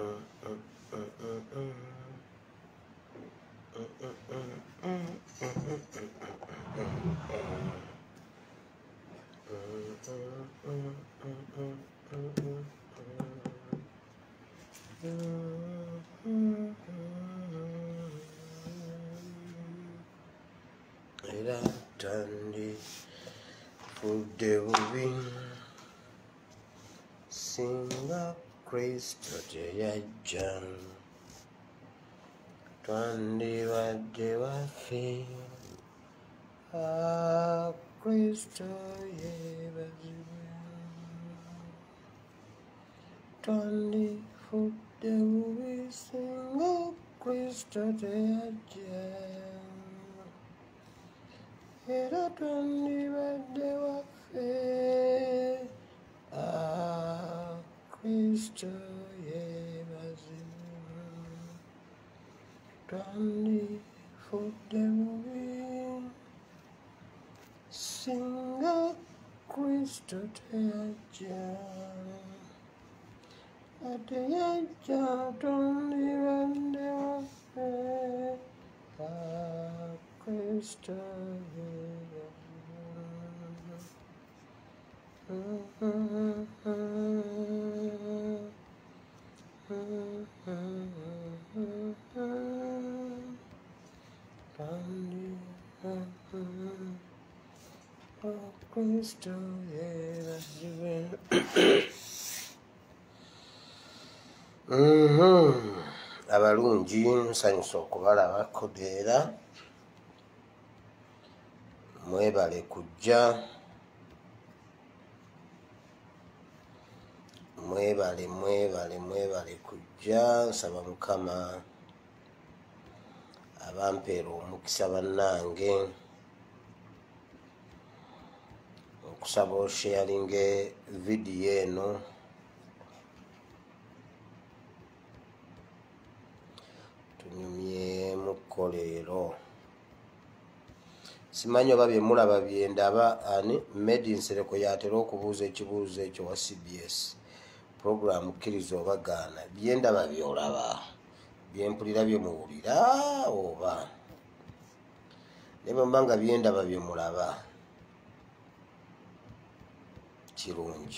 Era tandi fudde bubi singa Kristo teyajja twandibadde waffe Kristo yeebazibwe twandifudde bubi singa Kristo teyajja era twandibadde waffe Kristo yeebazibwe twandifudde bubi singa Kristo teyajja ate yajja twandibadde waffe Kristo Kristo yeebazibwe. Abalungi nsanyusa okubalaba Kodeera mwebale kujja mwebale kujja nsaba Mukama abampeera omukisa bannange okusaba osharinge vidiyo eno tunyumyemukko leero simanyi oba bye mulaba bye ndaba ani Medi Nsereko yatera okubuuza ekibuuzo ekyo wa CBS program kkiriza oba gaana bye ndaba byolaba bye mpulira bye muwulira oba ne bwe mba nga bye ndaba bye mulaba kirungi.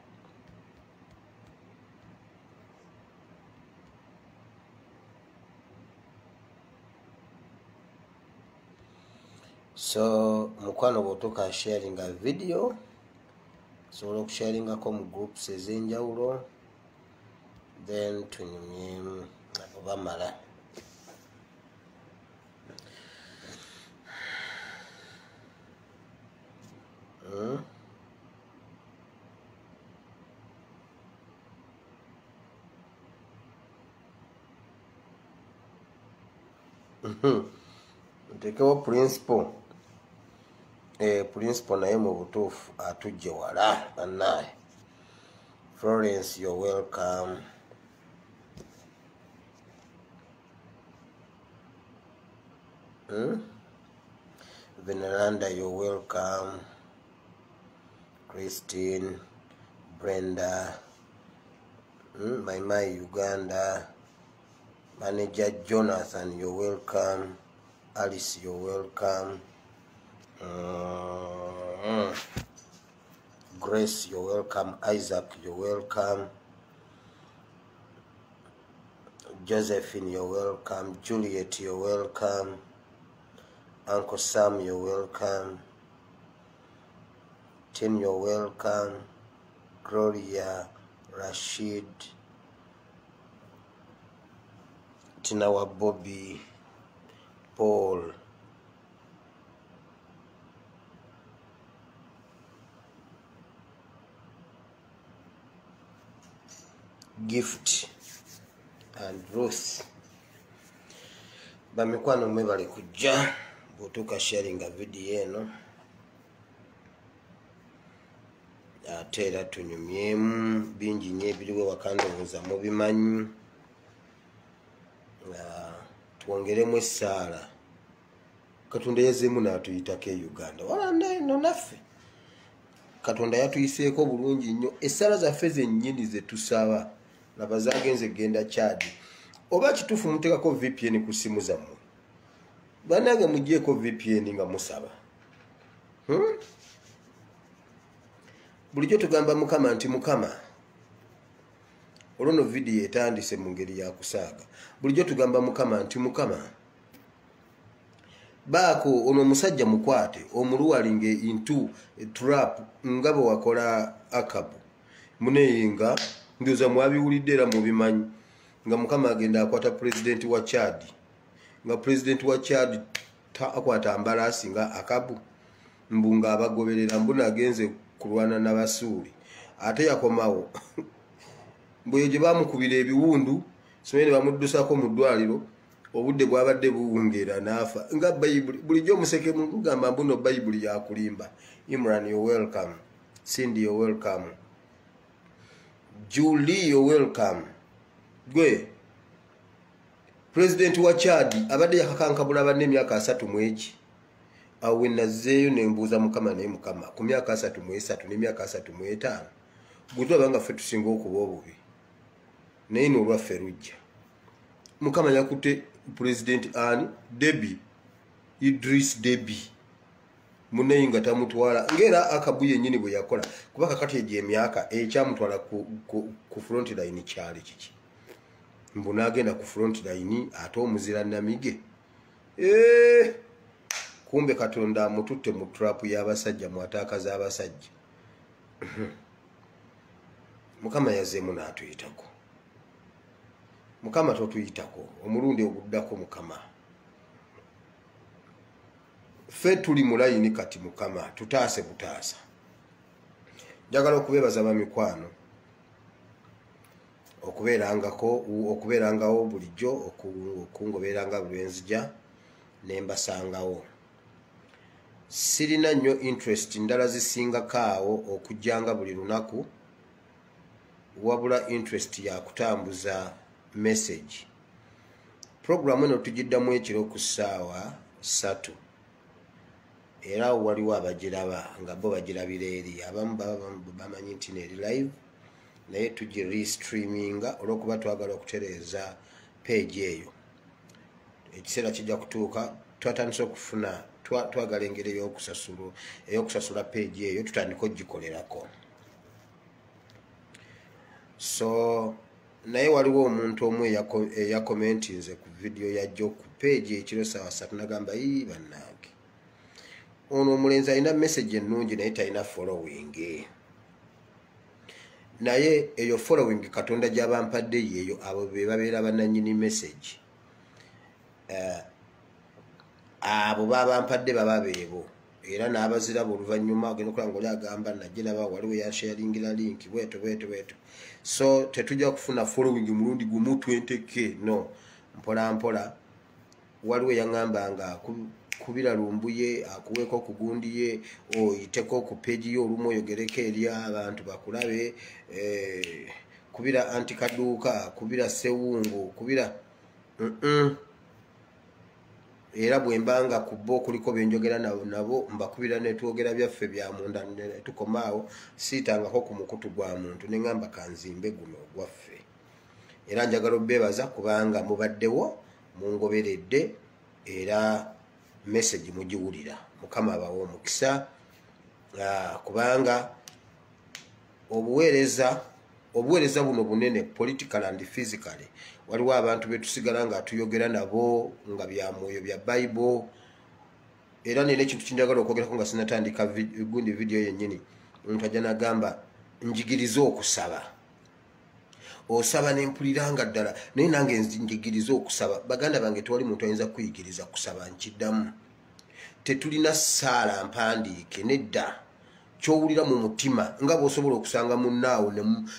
So mukwano bw'otuuka sharinga video osobola okusharingako mu groups ez'enjawulo then tunyumyemu oba mala ntekewo principle principle naye mu butuufu atujje wala bannaye. Florence, you're welcome. Veneranda, you're welcome. Christine, Brenda, my Uganda, Manager Jonathan, you're welcome. Alice, you're welcome. Grace, you're welcome. Isaac, you're welcome. Josephine, you're welcome. Juliet, you're welcome. Uncle Sam, you're welcome. Tim, you're welcome. Gloria, Rashid, Tinawa, Bobby, Paul, Gift, and Ruth. Bamikwano mwebale kujja bw'otuuka sharinga video eno ate era tunyumyemu bingi nnyo ebiriwo wakandowooza mubimanyi. Twongeremu essaala Katonda yazeemu n'atuyitako e Uganda wala eno naffe Katonda yatuyiseeko bulungi nnyo. Essaala zaffe zennyini ze tusaba nabazagenze genda Chad oba kitufu mutekako VPN ku simu zammwe banange mugyeko VPN nga musaba bulijjo tugamba mukama nti mukama olwono video etandise mu ngeri ya kusaaga bulijjo tugamba mukama nti mukama baako ono musajja mukwate omuluwalinge into trap ngabo wakola akabu muneyinga ndoza mwabiwulidde era mubimanyi nga mukama agenda akwata president wa Chad nga president wa Chad akwata ambalasi nga akabu mbunga abagoberera mbuna agenze kulwana n'abasuuli ate yakomawo mbweje bamukubira ebiwundu simene bamuddusako mu ddwaliro obudde bwabadde buwungera nafa nga Bible bulijjo museke mugamba mbuno Bible yakulimba. Imran, you're welcome. Cindy, you're welcome. Julie, you're welcome. Gwe president wa Chad abadde yakakankabula banne emyaka 3 mweki awe nazeeyo nembuuza mukama naye mukama ku myaka 3 mwesatu n'emyaka 3 mwetaano gutwa banga ffe tusinga okuba obubi naye n'olwaffe rujja mukama yakute president Ani Deby Idris Deby muneyinga tamutwala ngera akabuye nyini bwe yakola kubaka kati eje emyaka ekyamutwala ku front line kyali kiki mbuna agenda ku front line ate omuzira namige kumbe Katonda mututte mu trap y'abasajja mwatakaza abasajja mukama yazemu n'atuyitako mukama totuyitako omulundi oguddako mukama ffe tuli mu layini kati mukama tutaase butaasa njagala okubeebaza bamikwano okubeerangawo bulijjo okungoberanga bulwenzija nembasangawo sirina nnyo interest ndala zisingakaawo okujjanga buli lunaku wabula interest ya kutambuza message program eno tugiddamu ekiro ku ssaawa 3 era waliwo abagiraba nga bo bagirabira eri abamu bamanyi nti neri live naye tugirestreaminga olwokuba twagala okutereeza page eyo ekiseera kijja kutuuka twatandise okufuna twagala engeri eyokusasula page eyo tutandika ogikolerako so naye waliwo omuntu omu eyakomentinze ku video yajjo ku page ekiro ssaawa 3 nagamba bannange ono omulenzi alina message ennungi naye talina following naye eyo following Katonda gy'abampadde yeeyo abo be babeera bannannyini message abo babampadde baba beebo era n'abaziraba oluvannyuma agenda okulaba ng'oli agamba najje naba waliwo yasharingira link bweto so tetujja kufuna following mulundi gumu 20k no mpola mpola waliwo yaŋŋambanga kubira lumbuye akuweeko kugundiye oyiteko ku page yo olumu oyogereko eri abantu bakulabe kubira antikaduuka kubira sewungu kubira era bwembanga kubbo kuliko benjogera nabo mbakubira netwogera byaffe bya munda tukomaawo siitangako ku mukutu gwa muntu neŋŋamba kanzimbe guno gwaffe era njagala obbeebaza kubanga mubaddewo mungoberedde era message mugiwulira mukama abawo omukisa kubanga obuweereza buno bunene political and physically waliwo abantu betusigala nga tuyogera nabo nga bya mwoyo bya Bible era nene ekintu kinjagala okwogerako nga sinatandika gundi video yennyini omuntu ajja nagamba njigiriza okusaba osaba nempuliranga ddala naye nange njigiriza okusaba baganda bange tewali muntu ayinza kuyigiriza kusaba nkiddamu tetulina ssaala mpandiike nedda kyowulira mu mutima nga bw'osobola okusanga munnaawo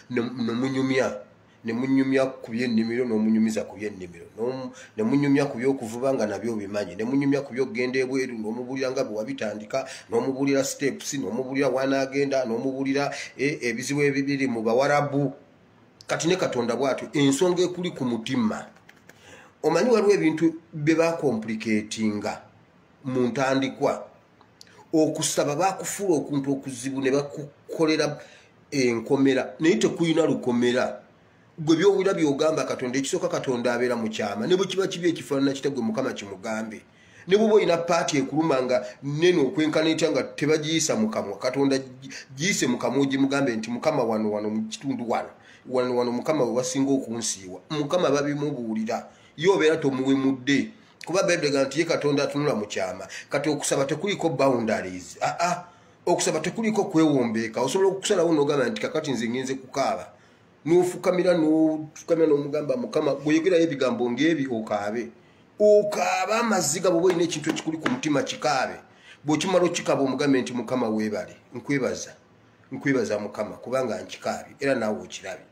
nemunyumya ku byennimiro n'omunyumiza ku byennimiro nemunyumya ku byokuvuba nga nabyo bimanyi nemunyumya ku byokugenda ebweru n'omubulira nga bwe wabitandika n'omubulira steps n'omubulira wanaagenda n'omubulira ebizibu ebibiri mu bawarabu kati ne Katonda bw'atyo ensonga ekuli ku mutima omanyi waliwo ebintu bye bakomplikatinga mu ntandikwa okusaba bakufuula okuntu okuzibu ne bakukolera enkomera naye tekuyina lukomera gwe byowira byogamba katonda ekisooka katonda abeera mu kyama ne bwe kiba kibi ekifaanana kitegwe mukama kimugambe ne bw'oba olina paati ekuluma nga nene okwenkanita nga tebagiyisa mu kamwa katonda giyise mu kamwa ogimugambe nti mukama wano mu kitundu wano mukama we wasinga okunsiiwa mukama babimubuulira yo obeera tomuwemudde kuba bayibuli ga nti ye katonda atunula mu kyama kati okusaba tekuliko boundaries okusaba tekuliko kwewombeeka osobola okusalawo n'ogamba nti kakati nze ngenze kukaaba n'ofukamira n'omugamba mukama bweyogerayo ebigambo ng'ebi okaaba amaziga bw'oba olina ekintu ekikuli ku mutima kikaabe bw'okimala okikaaba omugambe nti mukama weebale nkwebaza mukama kubanga nkikaabye era naawe okirabye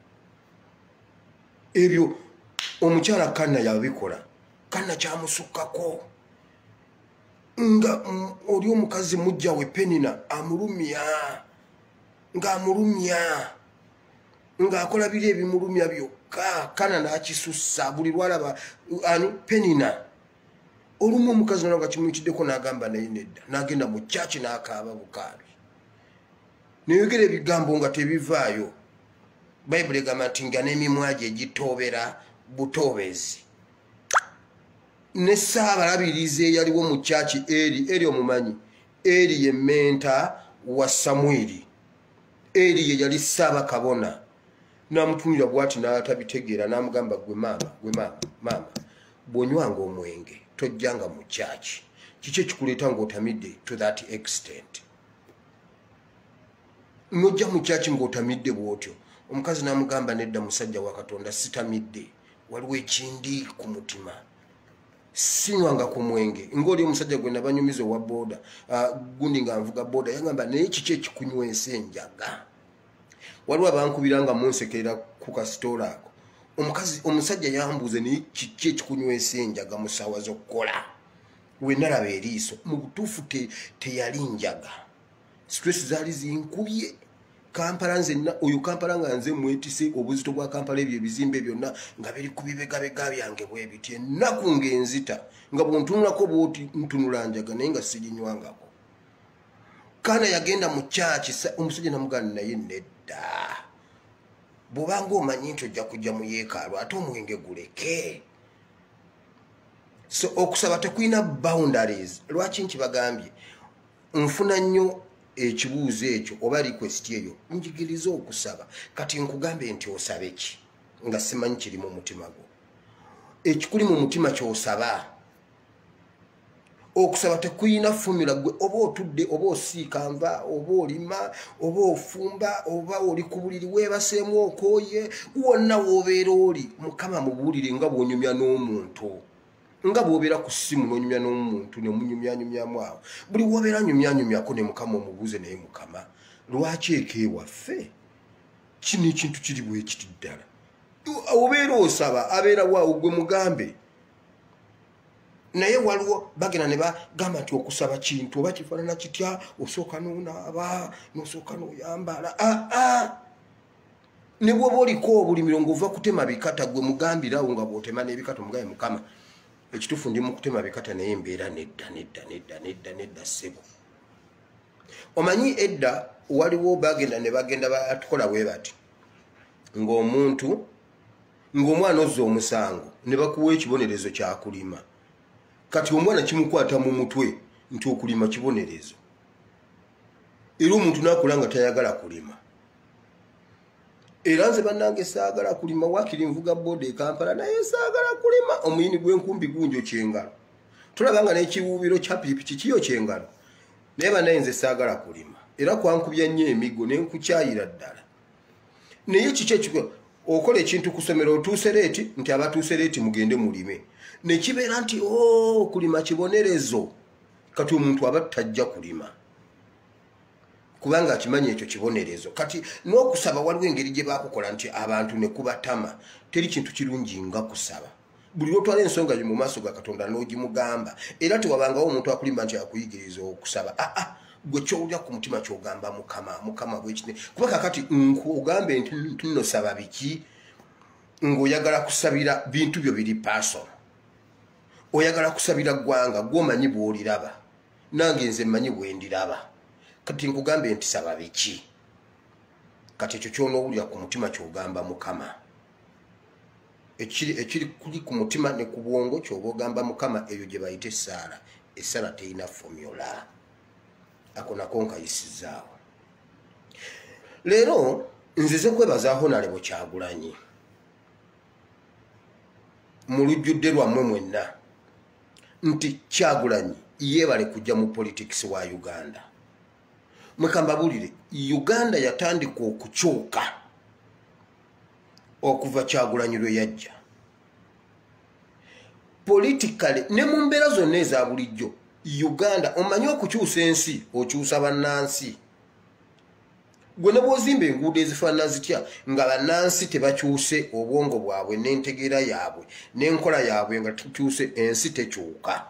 ebyo omukyala Kanna yabikola Kanna kyamusukkako nga oli omukazi mujja we Penina amulumya ng'akola biri ebimulumya byokka Kanna n'akisussa buli lwalaba ani Penina olumu omukazi nalwo nga kimuyitiddeko n'agamba naye nedda n'agenda mu kyaki n'akaaba bukaabi neyogera ebigambo nga tebivaayo bayibuli egamba nti nga n'emimwa gye gitoobera butoobezi ne Ssaabalabirizi eyaliwo mu kyaki eri omumanyi eri ye menta wa Samwiri eri ye yali Ssaabakabona n'amutunira bw'ati n'atabitegeera n'amugamba gwe maama bw'onywanga omwenge tojjanga mu kyaki kiki ekikuleeta ng'otamidde to that extent n'ojja mu kyaki ng'otamidde bw'otyo omukazi n'amugamba nedda musajja wa Katonda sitamidde waliwo ekindi ku mutima sinywanga ku mwenge ng'oli omusajja gwe nabanyumiza owa booda gundi nga nvuga booda yagamba naye kiki ekikunywesa enjaga waliwo abankubiranga munsekerera ku kasitoola ako omusajja yambuuze naye kiki ekikunywesa enjaga mu ssaawa z'okukola we nalaba eriiso mu butuufu teyali njaga stress zaali zinkubye Kampala nzenna oyo Kampala nga nze mwetise obuzito bwa Kampala ebyo ebizimbe byonna nga biri ku bibegabega byange bwe biti ennaku ng'enzita nga bw'ontunulako bw'oti ntunula njaga naye nga sirinywangako Kanna yagenda mu kyaki omusajja namugana naye nedda bw'obanga omanyi nti ojja kujja mu yeekaalu ate omwenge guleke so okusaba tekulina boundaries lwaki nkibagambye nfuna nnyo ekibuuzo ekyo oba request eyo njigiriza okusaba kati nkugambe nti osabe ki nga simanyi kiri mu mutima gwo ekikuli mu mutima ky'osaba okusaba tekuyina fumula gwe oba otudde oba osiika nva oba olima oba ofumba oba oli ku buliri weebaseemu okooye wonna w'obeera oli mukama mubuulire nga bw'onyumya n'omuntu nga bw'obeera ku ssimu n'onyumya n'omuntu ne munyumyanyumyamu awo buli w'obeera nyumyanyumyako ne mukama omubuuze naye mukama lwaki eka ewaffe kino ekintu kiri bwe kiti ddala obeera osaba abeera waawo gwe mugambe naye waliwo bagenda ne bagamba nti okusaba kintu oba kifaanana kitya osooka n'onaaba n'osooka n'oyambala ne bw'oba oliko obulimiro ng'ova kutema bikata gwe mugambirawo nga bw'otema n'ebikata omugabe mukama ekituufu ndi mu kutema bikata naye mbeera nedda ssebo omanyi edda waliwo bagenda ne bagenda batukola bwe bati ng'omwana ozza omusango ne bakuwa ekibonerezo kyakulima kati omwana kimukwata mu mutwe nti okulima kibonerezo era omuntu n'akula nga tayagala kulima era nze bannange saagala kulima wakiri nvuga booda e Kampala naye saagala kulima omuyini gw'enkumbi gunjo kyengalo tulabanga n'ekiwuubiro kya piipiki kiyo kyengalo naye bannaye nze saagala kulima era kwankubya nnyo emigo ne nkukyayira ddala naye kiki ekiko okola ekintu ku ssomero otuuse leeti nti abatuuse leeti mugende mulime ne kibeera nti kulima kibonerezo kati omuntu aba tajja kulima kubanga akimanyi ekyo kibonerezo kati n'okusaba waliwo engeri gye baakukola nti abantu ne kubatama teri kintu kirungi nga kusaba buli lwotwala ensonga mu maaso ga Katonda n'ogimugamba era tewabangawo omuntu akulimba nti akuyigiriza okusaba gwe kyowulira ku mutima kyogamba mukama bwekine kuba kakati ogambe nti nno saba biki ng'oyagala kusabira bintu byo biri personal oyagala kusabira ggwanga gw'omanyi bw'oliraba nange nze mmanyi bwe ndiraba kati nkugambe nti saba biki kati ekyo ky'onoowulira ku mutima ky'ogamba mukama ekiri kuli ku mutima ne ku bwongo ky'oba ogamba Mukama eyo gye bayita essaala. Essaala terina formula. Ako nako nkayisizaawo. Leero nzize kwebaza Honorable Kyagulanyi mu lujjudde lwammwe mwenna nti Kyagulanyi yeebale kujja mu politics wa Uganda. Mwekambabulire Uganda yatandika okukyuka okuva Kyagulanyi lwe yajja. Politically ne mu mbeera zonna eza bulijjo Uganda omanyi okukyusa ensi okyusa bannansi. Gwe ne bw'ozimba enguudo ezifaanana zitya nga bannansi tebakyuse obwongo bwabwe n'entegeera yaabwe n'enkola yaabwe nga tukyuse ensi tekyuka.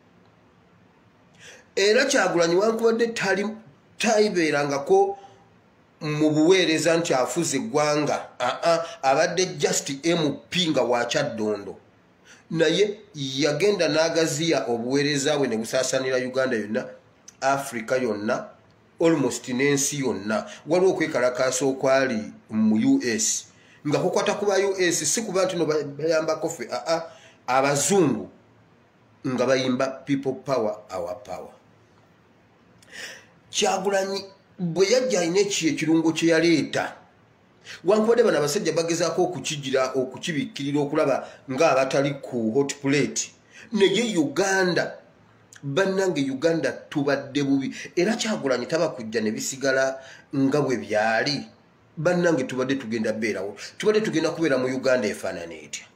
Era Kyagulanyi wankubadde tayibeerangako mu buweereza nti afuze eggwanga. Abadde just MP nga wa Kyaddondo. Naye yagenda n'agaziya obuweereza bwe ne busaasanira Uganda yonna, Africa yonna, almost n'ensi yonna. Waliwo okwekalakaasa okwali mu US nga kukwata ku ba US si kuba nti no bayambako ffe, abazungu nga bayimba people power our power. Kyagulanyi bwe yajja alina ekirungo kye yaleeta. Wankubadde bano abasajja bagezaako okukigira okukibikkirira okulaba ng'abatali ku hot plate. Naye Uganda bannange Uganda tubadde bubi. Era Kyagulanyi taba kujja ne bisigala nga bwe byali. Bannange tubadde tugenda beerawo. Tubadde tugenda kubeera mu Uganda efaanana etya.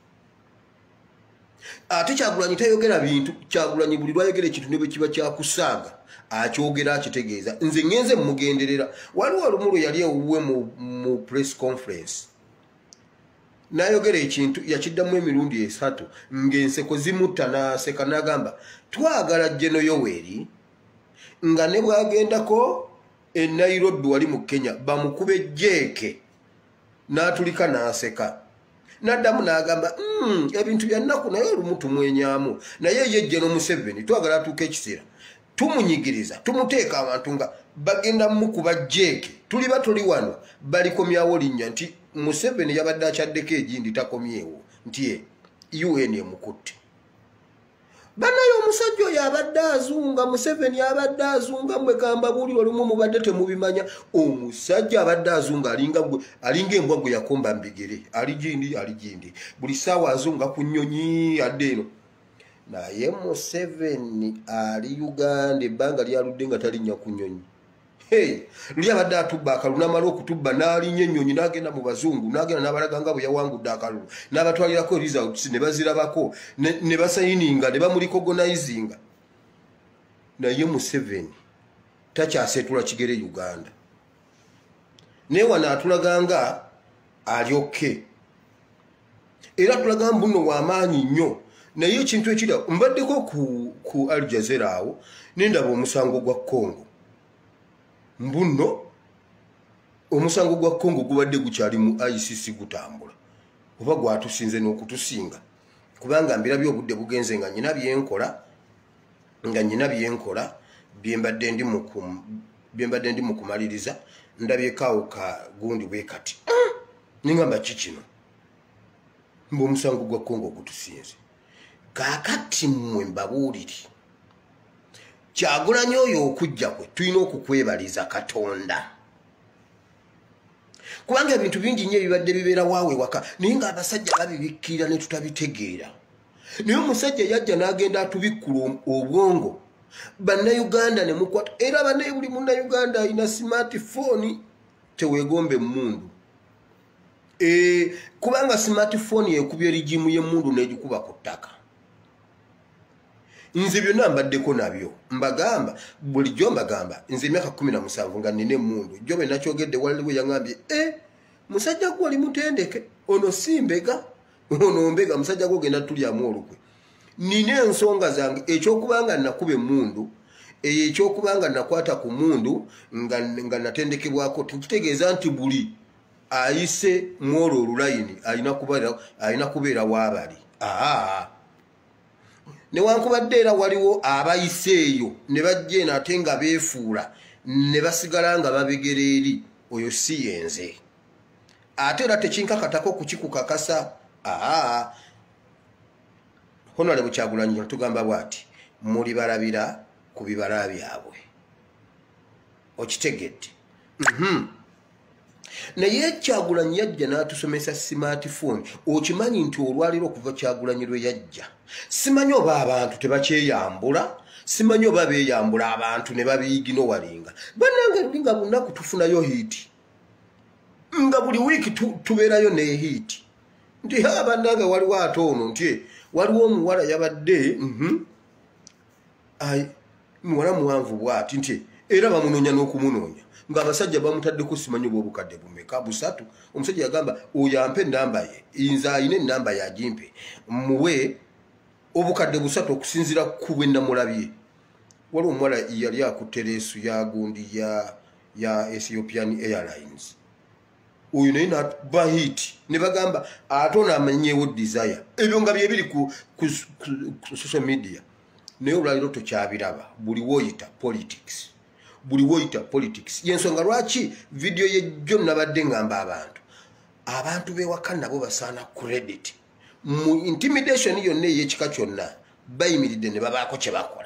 Ate Kyagulanyi tayogera bintu. Kyagulanyi buli lwayogera ekintu ne bwe kiba kyakusaaga akyogera akitegeeza. Nze ngenze mugenderera. Waliwo olumu lwe yali ewuwe mu press conference n'ayogera ekintu yakiddamu emirundi 3 ng'enseko zimutta n'aseka n'agamba twagala General Yoweri nga ne bwagendako e Nairobi wali mu Kenya bamukube jeeke n'atulika n'aseka. N'addamu n'agamba ebintu bya nnaku naye olumu tumwenyaamu naye ye General Museveni twagala atuuka ekiseera tumunyigiriza tumuteeka abantu nga bagenda mukuba jeeke tuli batuli wano balikomyawo linnya nti Museveni yabadde akyaddeko egindi takomyewo nti UN emukutte. Banaye omusajja oyo abadde azunga Museveni abadde azunga mwegamba buli olumu mubadde temubimanya. Omusajja abadde azunga alinga embwa gwe yakomba mbigere ali gindi buli ssaawa azunga ku nnyonyi adde eno. Naye Museveni ali Uganda ebbanga lyaludde nga talinnya ku nnyonyi. Luli abadde atubba akalulu n'amala okutubba n'alinnya ennyonyi n'agenda mu bazungu n'agenda n'abalaga nga bwe yawangudde akalulu n'abatwalirako results ne bazirabako ne basayininga ne bamulikogonayizinga. Naye Museveni takyaseetula kigere Uganda. Naye wano atulaganga ali oke. Era atulaga mbuno w'amaanyi nnyo. Naye ekintu ekira mbaddeko ku Al Jazeera awo nendaba omusango gwa Congo. Mbuno omusango gwa Congo gubadde gukyali mu ICC gutambula. Oba gwatusinze n'okutusinga. Kubanga mbirabye obudde bugenze nga nyina byenkola byembadde ndi mu kumaliriza ndabyekaawo ka gundi bwe kati. Ningamba kikino. Mbu omusango gwa Congo gutusinze. Kakati mmwe mbabuulire Kyagulanyi oyo okujja kwe tulina okukwebaliza Katonda. Kubanga ebintu bingi nnyo ebibadde bibeera waawe waka naye ng'abasajja babibikkirira ne tutabitegeera. Naye omusajja yajja n'agenda atubikkula obwongo. Bannayuganda ne mukwata. Era bannaye buli munnayuganda alina smartphone teweegombe emmundu. Kubanga smartphone yekubya erigimu y'emmundu n'egikuba ku ttaka. Nze byonna mbaddeko nabyo. Mbagamba bulijjo mbagamba nze emyaka 17 nga nina emmundu. Jjo bwe nakyogedde waliwo yangambye musajja gwe ali mutendeke ono si mbega ono mbega musajja gwe ogenda tulyamu olukwe. Nina ensonga zange ekyokubanga nakuba emmundu ekyokubanga nakwata ku mundu nga natendekebwako tukitegeeza nti buli ayise mwolo olulayini alina kubeera waabali. Newankubadde era waliwo abayiseeyo ne bajja eno ate nga beefuula ne basigala nga babegera eri oyo si yenze. Ate era tekinkakatako kukikukakasa Honorable Kyagulanyi tugamba bwati muli balabira ku bibala byabwe okitegedde. Naye Kyagulanyi yajja n'atusomesa smartphone. Okimanyi nti olwaliro okuva Kyagulanyi lwe yajja simanyi oba abantu tebakyeyambula, simanyi oba beeyambula abantu ne babiyigino walinga bannange lulinga lunaku tufunayo hiiti nga buli wiiki tubeerayo ne hiiti nti bannange waliwo ate ono nti waliwo omuwala yabadde muwala muwanvu bwati nti era bamunoonya n'okumunoonya ng'abasajja bamutaddeko simanyi oba obukadde bumeka 3. Omusajja yagamba oyo ampe ennamba ye, nze ayina ennamba yagimpe muwe obukadde 3 okusinziira ku bwe namulabye. Waliwo omuwala yali akutte leesu ya gundi ya Ethiopian Airlines. Oyo naye n'atuba hiiti ne bagamba ate ono amanyeewo desire. Ebyo nga byebiri ku social media. Naye olwaliro tokyabiraba buli woyita politics. Buli woyita politics. Yensonga lwaki video ye John nabadde ngamba abantu bewaka nabo basaana credit mu intimidation yonna ey'ekika kyonna bayimiridde ne babaako kye bakola.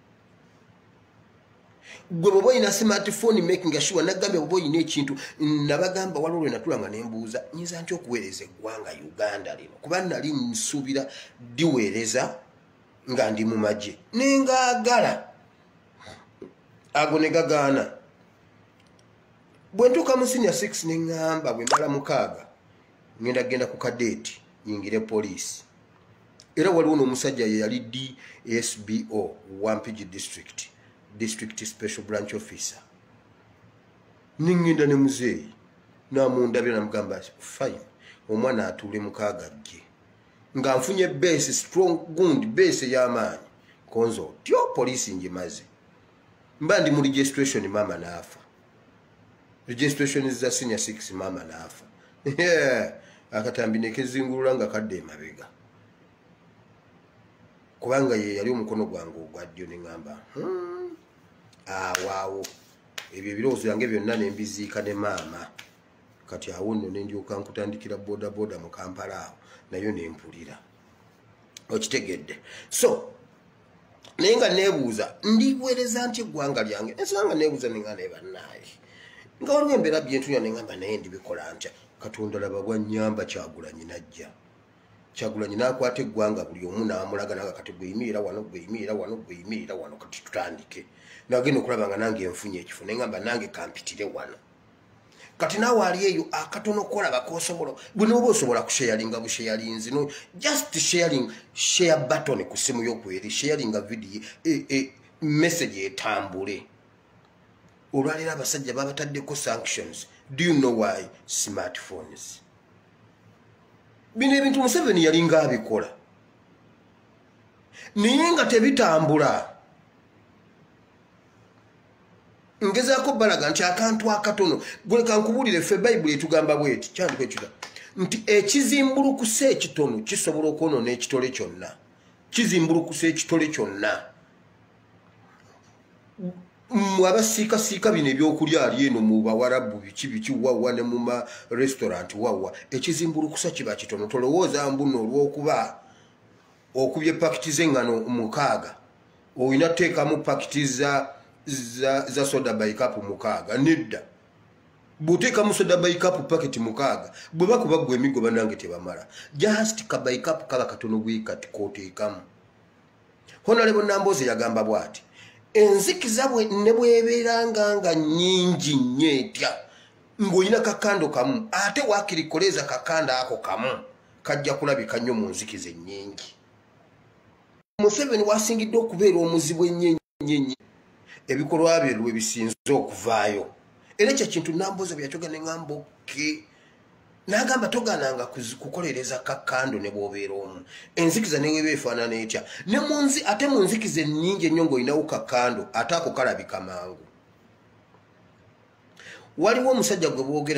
Gwe bwoba oyina smartphone making sure nagambye bwoba oyina ekintu nabagamba waliwo lwe natulanga ne mbuuza nyinza nti okuweereza eggwanga Uganda lino kuba nali nsuubira diweereza nga ndi mu magye nengaagala ago ne gagaana. Bwe ntuuka mu senior 6 ne ŋŋamba bwe mbala 6 ngenda genda ku kadeeti yingire poliisi. Era waliwo n'omusajja ye yali DSBO Wampigi District Special Branch Officer. Ningenda ne muzeeyi n'amundabira namugamba fine omwana atuule 6 gye nga nfunye base strong gundi base y'amaanyi konzo tyo poliisi ngimaze mba ndi mu registration mama naafa. Registration za senior 6 mama naafa. Akatambi nekezingulula nga kadde emabega kubanga ye yali omukono gwange ogwa ddyo ne ŋŋamba waawo ebyo ebirowoozo yange byonna ne mbiziika ne maama kati awo nno ne ndyoka nkutandikira boda mu Kampala awo nayo ne mpulira okitegedde. So naye nga neebuuza ndiweereza nti eggwanga lyange ensonga nga neebuuza ne nga ne bannaaye nga waliwo embeera byentunya ne ŋŋamba naye ndibikola ntya. Katonda laba bwannyamba Kyagulanyi najja. Kyagulanyi n'akwata eggwanga buli omu n'amulaga naga kati gweyimirira wano gweyimirira wano gweyimirira wano kati tutandike. Nagenda okulaba nga nange nfunye ekifo ne ŋŋamba nange kampitire wano. Kati naawe ali eyo akatono kolaba k'osobola bwe n'oba osobola kusharinga busharinzi no just share button ku simu y'okweri sharinga video message etambule. Olwaliro abasajja babataddeko sanctions. Do you know why? Smartphones. Bino ebintu Museveni yalinga abikola naye nga tebitambula. Ngezaako balaga nti akantu akatono gwe kankubulire ffe Bayibuli etugamba bweti kyandiko ekita nti ekizimbulukuse ekitono kisobola okwonoona ekitole kyonna. Kizimbulukuse ekitole kyonna. Abasiikasiika bino ebyokulya ali eno mu Bawarabu biki wawa ne mu ma restaurant wawa ekizimbulukusa kiba kitono. Tolowooza mbuno olw'okuba okubye pakiti z'eŋŋano 6 oyina teekamu pakiti za soda by cup 6 nedda. Bw'oteekamu soda by cup paketi 6 bwe bakuba gwe emigo bannange tebamala. Just ka by cup kaba katono bwe kati k'oteekamu. Honorable Nambooze yagamba bw'ati enzikiza ne bwebeeranga nga nnyingi nnyo etya ng'olina kakando kamu ate waakirikoleza kakanda ako kamu kajja kulabika nnyo mu nzikiza ennyingi. Museveni wasingidde okubeera omuzibu ennyo ebikolwa bye lwe bisinze okuvaayo. Era ekyo kintu Nambooze bwe yatoga ne ŋŋamba oke n'agamba togananga kukolereza kakando ne bw'obeera omu. Enzikiza ne weeba efaanana etya ne ate mu nzikiza ennyingi ennyo ng'olinawo kakando ate ako kalabika mangu. Waliwo omusajja gwe boogera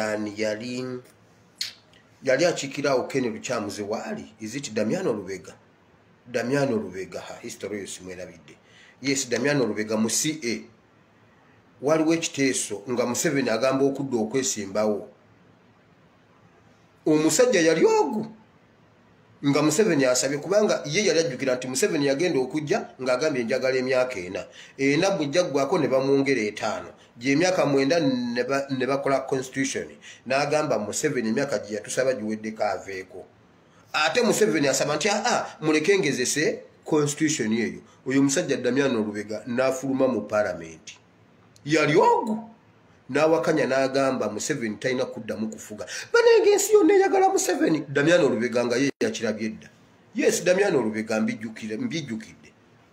yali akiikiraawo Ken Lukyamuze waali iziti Damiano Lubega history yose mwerabidde. Yes, Damiano Lubega mu CA waliwo ekiteeso nga Museveni agamba okudda okwesimbawo. Omusajja yali ogu nga Museveni asabye kubanga ye yali ajjukira nti Museveni yagenda okujja ng'agambye njagala emyaka 4 bujjaggwako ne bamwongera 5 gye emyaka 9 ne bakola constitution n'agamba Museveni emyaka gye yatusaba giweddeko aveeko ate Museveni asaba nti mulekengezese constitution eyo oyo musajja Damiano Lubega n'afuluma mu parliament yali ogu n'awakanya n'agamba Museveni talina kuddamu kufuga banenge ensi yonna eyagala Museveni Damiano Lubega nga ye yakirabye edda yes Damiano Lubega mbijjukidde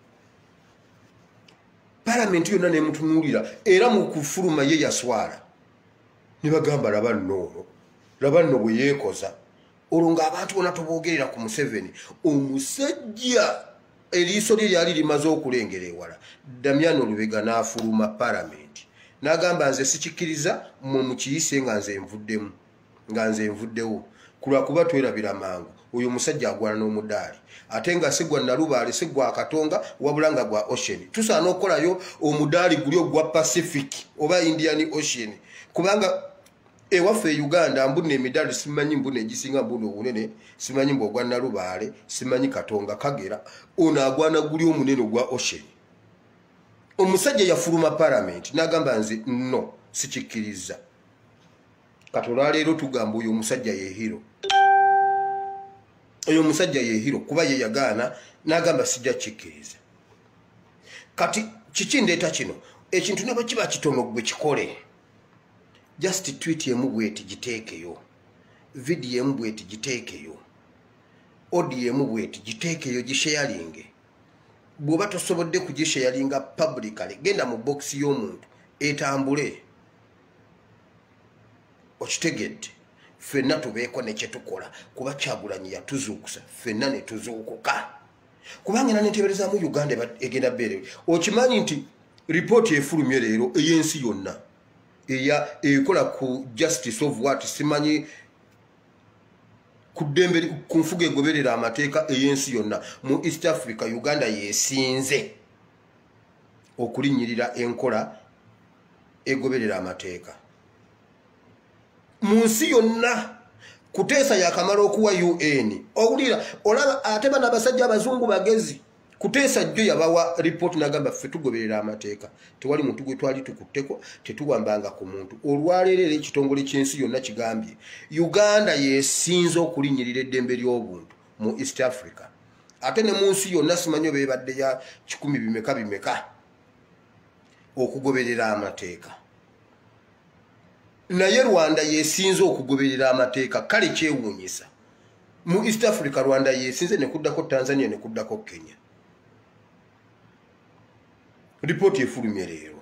parliament yonna nemutunuulira era mu kufuluma ye yaswala ne bagamba laba nno bwe yeekoza olwo ng'abantu bonna tuboogerera ku Museveni omusajja eriiso lye lyali limaze okulengera ewala Damiano Lubega n'afuluma parliament n'agamba nze sikikkiriza mukiyise nga nze nvuddewo kulwakuba twerabira mangu oyo musajja agwana n'omudaali ate nga si gwa Nalubaale si gwa Katonga wabula nga gwa Ocean tusaana okukolayo omudaali guli ogwa Pacific oba Indian Ocean kubanga ewaffe Uganda mbune emidaali simanyi mbune egisinga mbune obunene simanyi mbu ogwa Nalubaale simanyi Katonga Kagera ono agwana guli omunene ogwa Ocean omusajja yafuluma parliament n'agamba nze no sikikkiriza katola leero tugamba oyo omusajja ye hero oyo omusajja ye hero kuba ye yagaana n'agamba sijja kikkiriza kati kiki ndeeta kino ekintu ne bwe kiba kitono gwe kikole just tweet emu bweti giteekeyo video emu bweti giteekeyo audio emu bweti giteekeyo gisharinge bw'oba tosobodde kugisharinga publicly genda mu box y'omuntu etambule okitegedde ffenna tubeeko ne kyetukola kuba Kyagulanyi yatuzuukusa ffenna ne tuzuukuka kubanga era neteeberezaamu Uganda egenda bbeere okimanyi nti ripooti efulumye leero ey'ensi yonna ekola ku justice of what simanyi ku ddembe ku nfuga egoberera amateeka ey'ensi yonna mu East Africa Uganda yeesinze okulinnyirira enkola egoberera amateeka mu nsi yonna kuteesa yakamala okuwa UN owulira olaba ate bana abasajja abazungu bagezi kuteesa jjo yabawa report n'agamba ffe tugoberera amateeka tewali muntu gwe twali tukutteko tetuwambanga ku muntu olwaleero ekitongole ky'ensi yonna kigambye Uganda yeesinze okulinnyirira eddembe ly'obuntu mu East Africa ate ne mu nsi yonna simanyi oba ebadde ya 10 bimeka okugoberera amateeka naye Rwanda yeesinze okugoberera amateeka kale kyewuunyisa mu East Africa Rwanda yeesinze ne kuddako Tanzania ne kuddako Kenya ripooti efulumye leero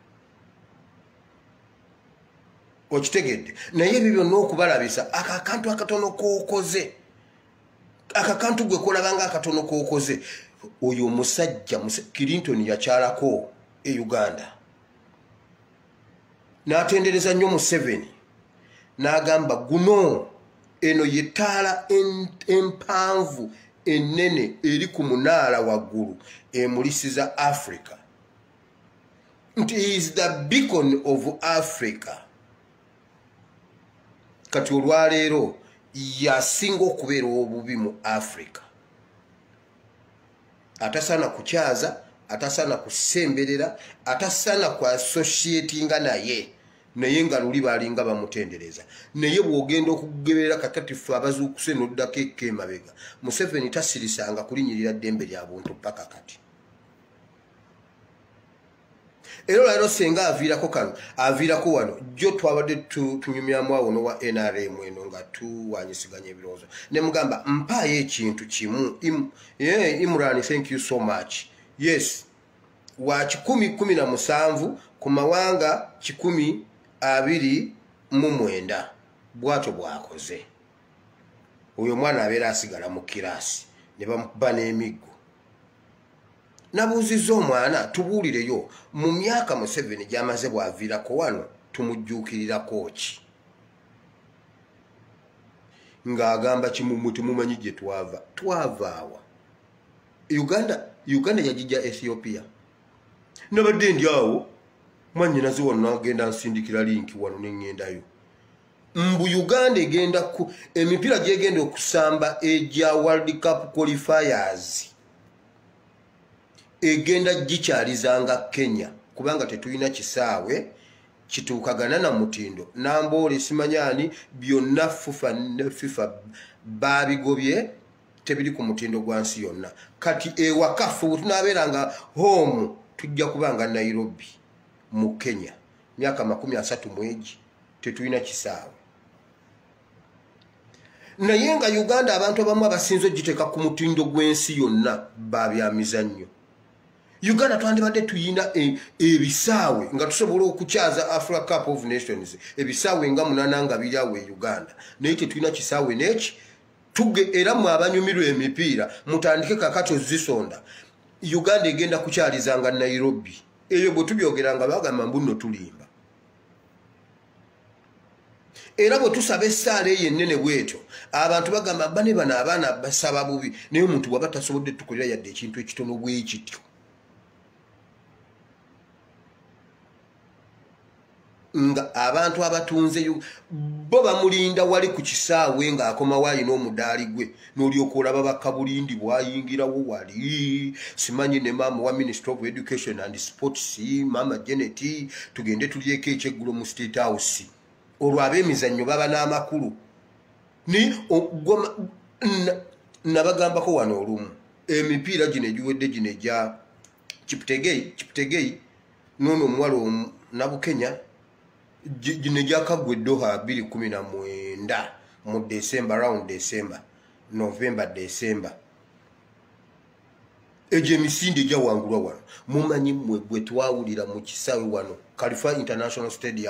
okitegedde naye ebyo byonna okubalabisa akakantu akatono kookoze akakantu gwe kolabanga akatono kookoze oyo omusajja Clinton yakyalako e Uganda n'atendereza nnyo Museveni n'agamba guno eno yetaala empanvu ennene eri ku munaala waggulu emulisiza Africa nti is the beacon of Africa kati olwaleero yasinga okubeera obubi mu Africa atasaana kukyaza atasaana kusemberera atasaana ku associatinga naye nga luli balinga bamutendereza naye bw'ogenda okugeberera kakatifu abazuukuse n'oddako ekemabega Museveni tasirisanga kulinnyirira ddembe lya buntu paka kati era olwaleero senga aviirako wano jjo twabadde tunyumyamu awo n'owa NRM eno nga tuwanyisiganya ebirowoozo ne mugamba mpaayo ekintu kimu Imran thank you so much yes wa 1017 ku mawanga 129 bwatyo bwakoze oyo mwana abeera asigala mu kiraasi ne bamuba n'emiggo nabuuzizza omwana tubuulireyo mu myaka Museveni gy'amaze bw'aviirako wano tumujjuukirirako ki ng'agamba kimumu temumanyi gye twava awa Uganda yagijja Ethiopia nabadde ndi awo mwannyinaze wano n'agenda nsindikira linki wano ne ŋŋendayo mbu Uganda egenda ku emipiira gyegenda okusamba eja World Cup qualifiers egenda gikyalizanga Kenya kubanga tetulina kisaawe kituukagana na mutindo Namboole simanyani byonna FUFA ne FIFA babigobye tebiri ku mutindo gwansi yonna kati ewakafu tunabeeranga home tujja kubanga Nairobi mu Kenya myaka 30 mwegi tetulina kisaawe naye nga Uganda abantu abamu abasinzo giteka ku mutindo gwensi yonna babyamizannyo Uganda twandibadde tuyina ebisaawe nga tusobola okukyaza Africa Cup of Nations ebisaawe nga 8 nga birawe Uganda naye tetulina kisaawe neki tuge era mu abanyumirwa emipiira mutandike kakati ozisonda Uganda egenda kukyalizanga Nairobi eyo bwe tubyogeranga bagamba mbuno tulimba era bwe tusaba essaala yennene bwetyo abantu bagamba bane bana abaana basaba bubi naye omuntu waba tasobodde tukolera yadde ekintu ekitono bwekityo nga abantu abatunze bo bamulinda wali ku kisaawe nga akoma wali n'omudaali gwe n'olyoka olaba bakabulindi bwayingirawo wali simanyi ne maama wa Minister of Education and Sports Mama Janet tugende tulyeko ekyeggulo mu State House olwo ab'emizannyo baba n'amakulu ni nabagambako wano olumu emipiira gino egiwedde gino egya Kiputegei n'ono omuwala Nabukenya gino gyakagwe Doha 2019 mu December around December November December eje misinde gya wangulwa wano mumanyi mmwe gwe twawulira mu kisaawe wano Khalifa International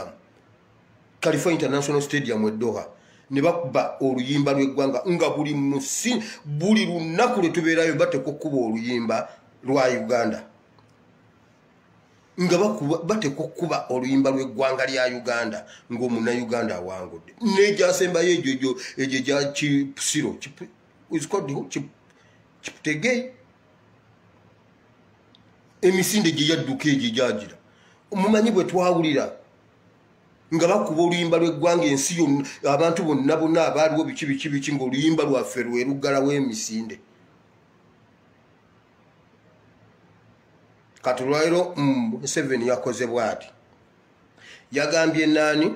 Stadium Doha ne bakuba oluyimba lw'eggwanga nga buli lunaku lwe tubeerayo bateko kuba oluyimba lwa Uganda nga bateko kuba oluyimba lw'eggwanga lya Uganda ng'omuna Uganda awangudde n'egyasembayo egyo gya Kisiro Kiputegei emisinde gye yadduka egyo gyagira omumanyi bwe twawulira nga bakuba oluyimba lw'eggwanga ensi yonna abantu bonna abaaliwo biki ng'oluyimba lwaffe lwe luggalawo emisinde kati lwaliro Museveni yakoze bw'ati yagambye nani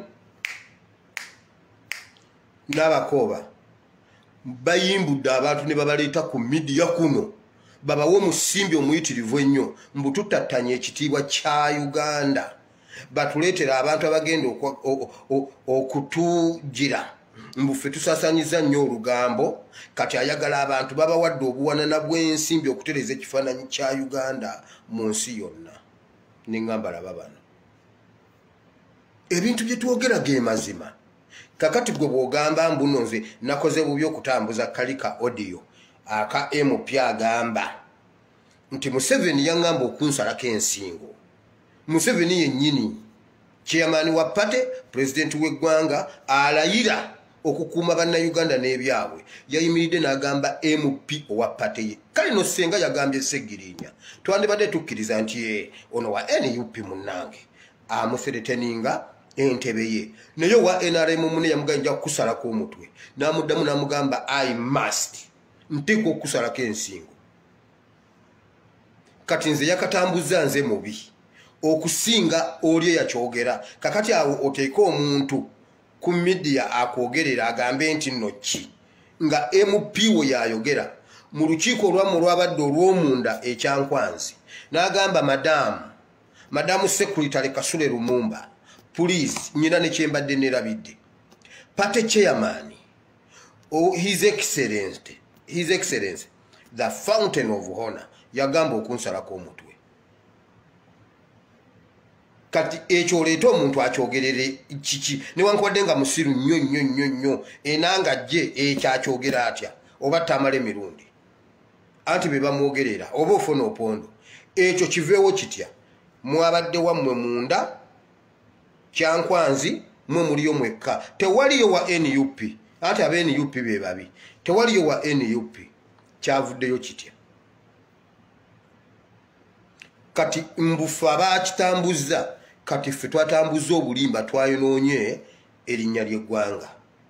n'abakooba bayimbudde abantu ne babaleeta ku midiya kuno babawo musimbi omuyitirivu ennyo mbu tutattanya ekitiibwa kya Uganda batuleetera abantu abagenda okutugira mbu ffe tusaasaanyiza nnyo olugambo kati ayagala abantu babawadde obuwanana bw'ensimbi okutereeza ekifaananyi kya Uganda mu nsi yonna neŋŋamba laba bano ebintu bye twogera ge mazima kakati gwe bw'ogamba mbuno nze nakoze bubi okutambuza kalika audio aka MP agamba nti Museveni yaŋŋamba okunsalako ensingo Museveni yennyini chairman wa party president w'eggwanga alayira okukuuma bannayuganda n'ebyabwe yayimiridde n'agamba MP owa party ye kale no senga yagambye Segirinya twandibadde tukkiriza nti ono wa NUP munnange amusereteninga entebe ye naye wa NRM mune yamuganja kusalako omutwe n'amuddamu n'amugamba I must nteeka okusalako ensingo kati nze yakatambuza nze mubi okusinga oli yakyogera kakati awo oteeka omuntu ku media akwogerera agambe nti nno ki nga MP we yayogera mu lukiiko olwamu olwabadde olw'omunda ekyankwanzi n'agamba madamu Secretary Kasule Lumumba please nyina ne kyembadde nerabidde party chairman his excellency the fountain of honor yagamba okunsalako omutwe kati ekyo oleeta omuntu akyogerere kiki newankubadde nga musiru nnyo enanga gye ekyakyogera atya oba tamala emirundi anti be bamwogerera oba ofuna opondo ekyo kiveewo kitya mwabadde wammwe munda kyankwanzi mwe muliyo mwekka tewaliyo wa NUP anti aba NUP be babi tewaliyo wa NUP kyavuddeyo kitya kati mbufa abakitambuza kati ffe twatambuza obulimba twayonoonye erinnya ly'eggwanga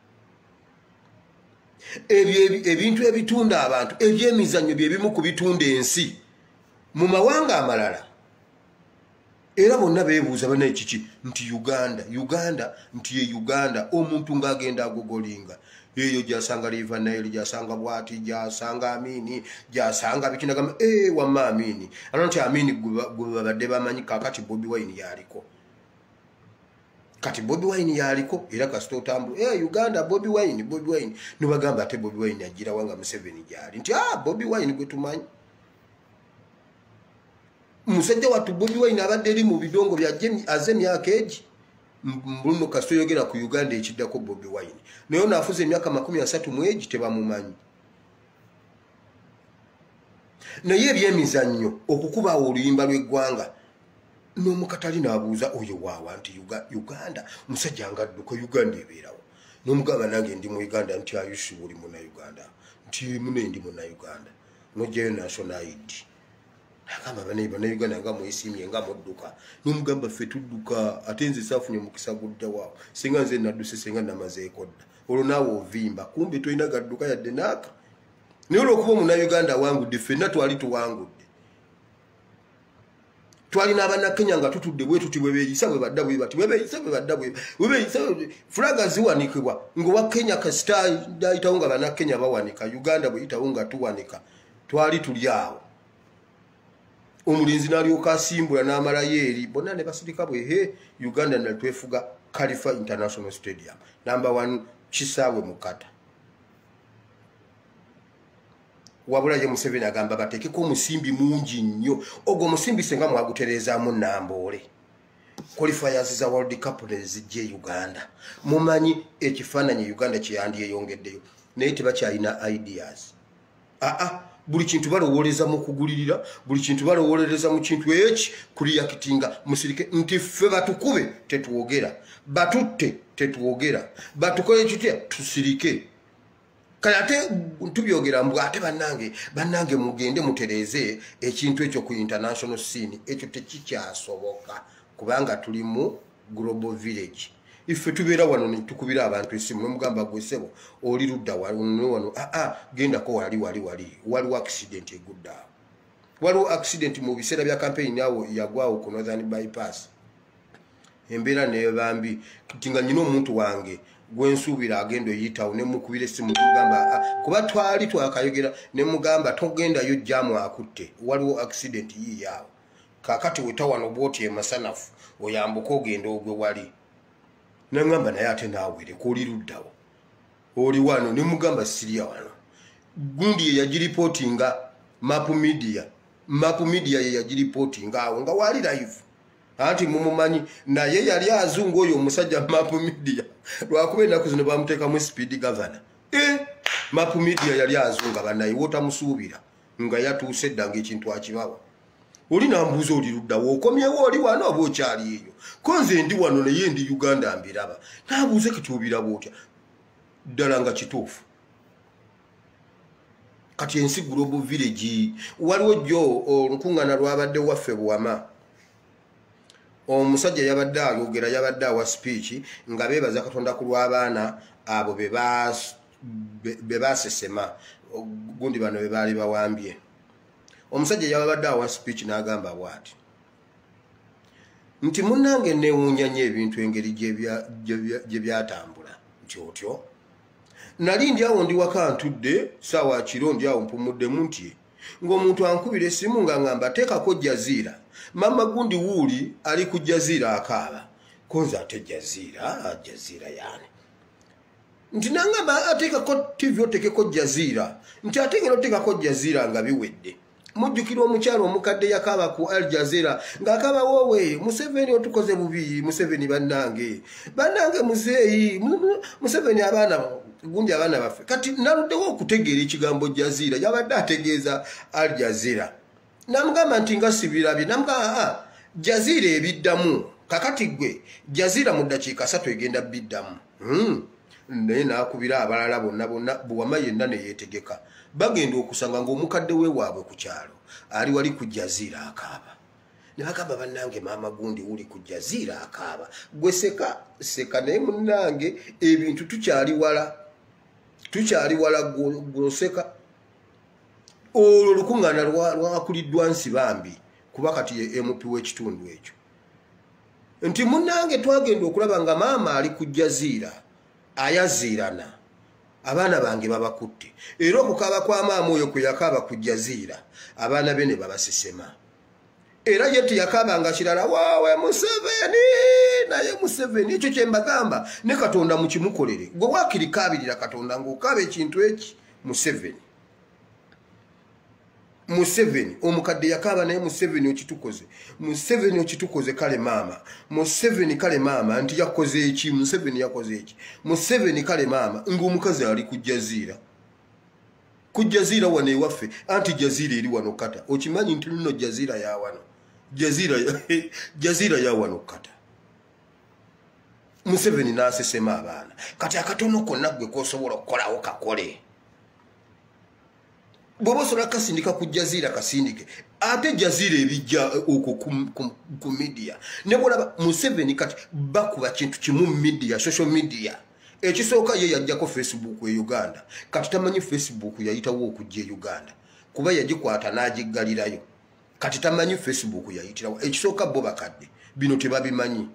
ebintu ebitunda abantu ebyemizannyo bye bimu ku bitunda ensi mu mawanga amalala era bonna beebuuza bana ekiki nti Uganda nti ye Uganda omuntu ng'agenda agogolinga eyo gyasanga River Nile gyasanga bwati gyasanga Amini gyasanga bikinagamba wamma Amini nti Amini gwe babadde bamanyi kakati Bobi Wine yaliko kati Bobi Wine yaliko era kasito tambula Uganda Bobi Wine nubagamba ate Bobi Wine agira wanga Museveni gyali nti Bobi Wine gwe tumanyi musajja watu Bobi Wine abadde eri mu bidongo bya emyaka egi mbuluno kasito yogera ku Uganda ekiddako Bobi Wine naye naafuza emyaka 30 mu egi tebamumanyi naye ebyemizannyo okukubaawo oluyimba lw'eggwanga n'omukatali n'abuuza oyo waawa nti Uganda musajja ngadduko Uganda ebeerawo n'omugamba nange ndi mu Uganda nti ayushi buli muna Uganda nti mune ndi muna Uganda nojjayo national ID nakamba bana Uganda nga mwesimye nga mudduka n'omugamba ffe tudduka ate nze saafunye mukisa gudda waawo singa nze nadduse singa namazeeko dda olwo naawe ovimba kumbi tolina gadduka yadde naaka naye olw'okuba omuna Uganda wangudde ffenna twali tuwangudde twalina abannakenya nga tutudde bwe tuti bwebeeyisa bwe badda bwe bati bwebeeyisa bwe badda bwebeeyisa fulaga ziwanikibwa ng'owa Kenya kasita ayitawo nga bannakenya bawanika Uganda bwe yitawo nga tuwanika twali tuli awo omulinzi n'alyoka asimbula n'amalayo eri bonna ne basirika bwe Uganda natwefuga Khalifa International Stadium number 1 kisaawe Mukata wabula ye Museveni agamba bateekeko omusimbi mungi nnyo ogwo omusimbi senga mwagutereezaamu Namboole qualifiers za World Cup nezijje Uganda mumanyi ekifaananyi Uganda kyeyandiyeyongeddeyo naye tebakyalina ideas buli kintu balowooleza mu kugulirira buli kintu balowooleza mu kintu eki kuliyakitinga musirike nti ffe batukube tetwogera batutte tetwogera batukole kitya tusirike kale ate tubyogera mbw ate bannange mugende mutereeze ekintu ekyo ku international scene ekyo tekikyasoboka kubanga tuli mu global village ife tubeera wano ne tukubira abantu esimu n'omugamba gwesebo oli ludda wano gendako waliwo accident egudda waliwo accident mu biseera bya campaign awo yagwawo ku Northern Bypass embeera neyo bambi tinga nyina omuntu wange gwensuubira agenda oyitawo ne mukubira esimu mugamba kuba twali twakayogera ne mugamba togendayo jamu akutte waliwo accident yiyawo kakati wetawano bwoti emasanafu oyambuka ogenda ogwe wali nangamba naye ate naawere kuli luddawo oli wano ne mugamba siria wano gundi ye yagiripotinga Map Media ye yagiripotinga awo nga wali live anti mumumanyi naye yali azungu oyo omusajja Map Media lwakuba ennaku zino bamuteekamu speed governor Map Media yali azunga banaye wotamusuubira nga yatuuse dda ng'ekintu akibawa oli nambuuza oli luddawo okomyewo oli wano oba okyali eyo ko nze ndi wano naye ndi Uganda mbiraba naabuuze kitubiraba otya ddala nga kituufu kati ensi global village waliwo jjo olukuŋŋaana lwabadde waffe Buwama omusajja yabadde ayogera yabadde awa speech nga beebaza Katonda ku lw'abaana abo be baasesema gundi bano be baali bawambye omusajja yabadde awa speech n'agamba bw'ati nti munnange neewuunya nnyo ebintu engeri gye byatambula nti otyo nali ndi awo ndi waka ntudde saawa kiro ndi awo mpumuddemu nti ng'omuntu ankubira essimu nga ngamba teekako Jazeera mama gundi wuuli ali ku Jazeera akaaba konza ate Jazeera yani nti nangamba ateekako TV otekeko Jazeera nti ate ngeno oteekako Jazeera nga biwedde mujjukira omukyalo omukadde yakaaba ku Al Jazeera ng'akaaba woowe Museveni otukoze bubi Museveni bannange muzeeyi Museveni abaana gundi abaana baffe kati naluddewo okutegeera ekigambo Jazeera yabadde ategeeza Al Jazeera namugamba nti nga sibirabye namugamba Jazeera ebiddamu kakati gwe Jazeera mu ddakiika 3 egenda biddamu naye naakubira abalala bonna Buwama yenna ne yeetegeka bagenda okusanga ng'omukadde we waabwe ku kyalo ali wali ku Jazeera akaaba ne bagamba bannange maama gundi uli ku Jazeera akaaba gwe seka naye munnange ebintu tukyali wala gwoseka olwo lukuŋŋaana lwakuliddwa Nsibambi kuba kati ye MP w'ekitundu ekyo nti munnange twagenda okulaba nga maama ali ku Jazeera ayaziirana abaana bange babakutte era okukaaba kwa maama oyo kwe yakaaba ku Jazeera abaana be ne babasesema era ye teyakaabanga kirala waawe Museveni naye Museveni ekyo kye mbagamba ne Katonda mukimukolere gwe waakirikaabirira Katonda ng'okaaba ekintu eki Museveni omukadde yakaaba naye Museveni okitukoze kale maama Museveni kale maama nti yakoze eki Museveni yakoze eki Museveni kale maama ng'omukazi ali ku Jazeera wano ewaffe anti Jazeera eri wano kata okimanyi nti luno Jazeera ya wano Jazeera ya wano kata Museveni n'asesema abaana kati akatono konna gwe k'osobola okukolawo kakole bw'oba osobola kasindika ku Jazeera kasindike ate Jazeera ebijja okwo ku media ne bw'olaba Museveni kati bakuba kintu kimu media social media ekisooka ye yajjako Facebook e Uganda kati tamanyi Facebook yayitawo okujja e Uganda kuba yagikwata n'agiggalirayo kati tamanyi Facebook yayitirawo ekisooka bo bakadde bino tebabimanyi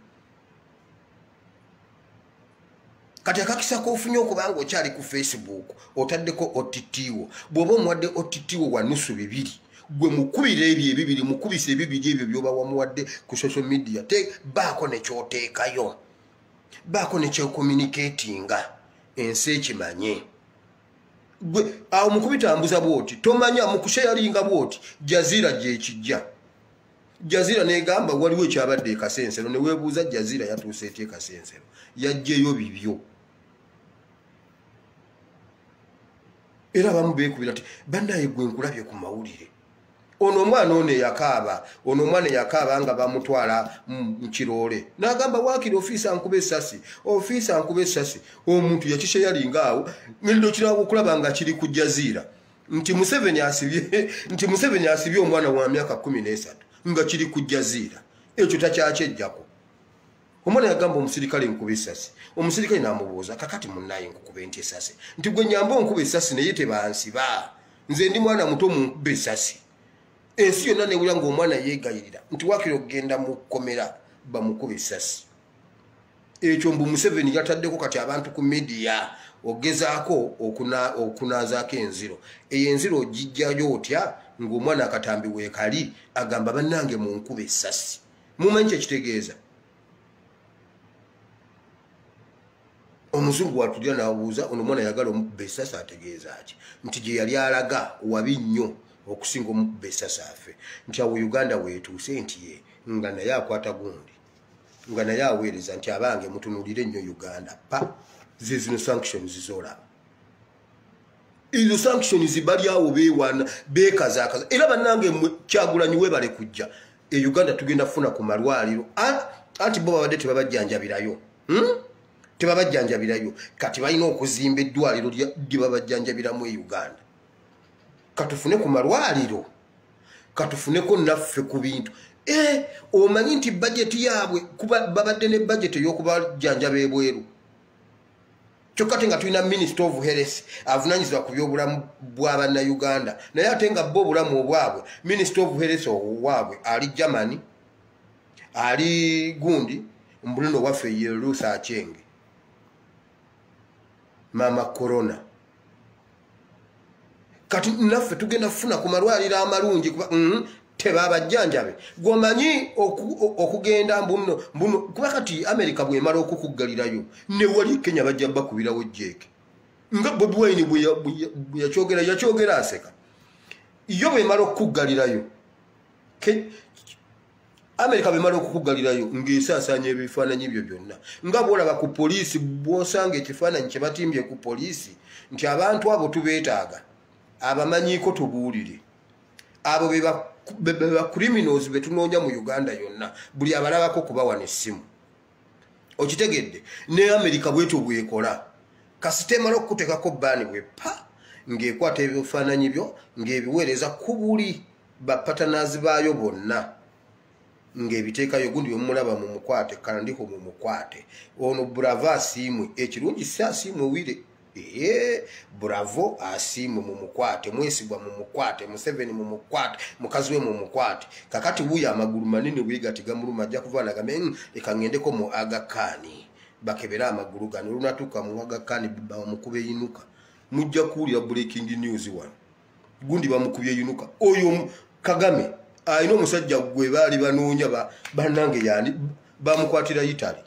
kati akakisako ofunye okubanga okyali ku Facebook otaddeko otitiwo bw'oba omuwadde otitiwo wa nusu 2 gwe mukubira ebyo ebibiri mukubisa ebibiri ebyo byoba wamuwadde ku social media te baako nekyoteekayo baako nekyokommunikatinga ensi ekimanye gwe awo mukubitambuza bwoti tomanya mukushayalinga bwoti Jazeera gyekijja Jazeera negamba waliwo ekyabadde ekasensero ne weebuuza Jazeera yatuuse ety ekasensero yajjeyo bibyo era bamu beekubira ti bannaye gwe nkulabye ku mawulire ono omwana ono yakaaba nga bamutwala mu Kiroole n'agamba waakiri ofiisa ankube essasi omuntu yakishayalinga awo ngendo kirawo okulaba nga kiri ku Jazeera nti Museveni asibye omwana wa myaka 13 nga kiri ku Jazeera ekyo takyakyejjako omwana yagamba omusirikale nkube essasi omusirikale n'amubuuza kakati munnaye nkukube nti essasi nti gwe nyamba onkube essasi naye tebansiba nze ndi mwana muto munkube essasi ensi yonna newulira ng'omwana yeegayirira nti waakiri okugenda mu kkomera bamukube essasi ekyo mbu Museveni yataddeko kati abantu ku media ogezaako okunaazaako enziro eyo enziro ogijjayo otya ng'omwana akatambi weekali agamba bannange munkube essasi mumanyi kyekitegeeza omuzungu watulira n'abuuza ono omwana yagala omukube essasi ategeeza ki nti gye yali alaga wabi nnyo okusinga omukube essasi afe nti awo Uganda weetuuse nti ye nga naye akwata gundi nga naye aweereza nti abange mutunulire nnyo Uganda pa zino sanctions zolaba izo sanctions bali awo beewana beekazaakaza era bannange Kyagulanyi webale kujja e Uganda tugenda funa ku malwaliro anti bo babadde tebabajjanjabirayo tebabajjanjabirayo kati balina okuzimba eddwaliro lye babajjanjabiramu e Uganda katufune ku malwaliro katufuneko naffe ku bintu omanyi nti bajeti yaabwe kuba babadde ne bajeti ey'okubajjanjaba ebweru kyokka ate nga tulina Minister of Health avunanyizibwa ku byobulamu bw'Abannayuganda naye ate nga bo obulamu obwabwe Minister of Health obwabwe ali Germany ali gundi mbuluno waffe ye Ruth Acheng mama corona kati naffe tugenda kufuna ku malwaliro amalungi kuba tebabajjanjabe gomanyi okugenda mbuno kuba kati America bwemala okukuggalirayo ne wali Kenya bajja bakubirawo jeke nga Bobi Wine bwe yakyogera aseka yo bwemala okukuggalirayo America bwemala okukuggalirayo ng'esaasanya ebifaananyi byo byonna nga bwolaba ku poliisi bw'osanga ekifaananyi kye batimbye ku poliisi nti abantu abo tubeetaaga abamanyiiko tubuulire abo beba criminals betunoonya mu Uganda yonna buli abalabako kubawa n'essimu okitegedde ne America bwetu bwekola kasitema okutekako bani bwe pa ng'ekwata ebifaananyi byo ng'ebiweereza ku buli bapatanazi baayo bonna ng'ebiteekayo gundi omulaba mu mukwate kandiko mu mukwate ono Bravo asiimwe ekirungi si asiimwe wire Bravo asiimwe mu mukwate Mwesigwa mu mukwate Museveni mu mukwate mukazi we mu mukwate kakati wuya amagulu manene bwigati gamuluma ajja kuvaana game leka ngendeko mu Aga Khan bakebera amagulu gano lunatuka mu Aga Khan bamukube yinuka mujja kuulira breaking news wano gundi bamukubye yinuka oyo Kagame ayino musajja gwe bali banoonya banange yani bamukwatira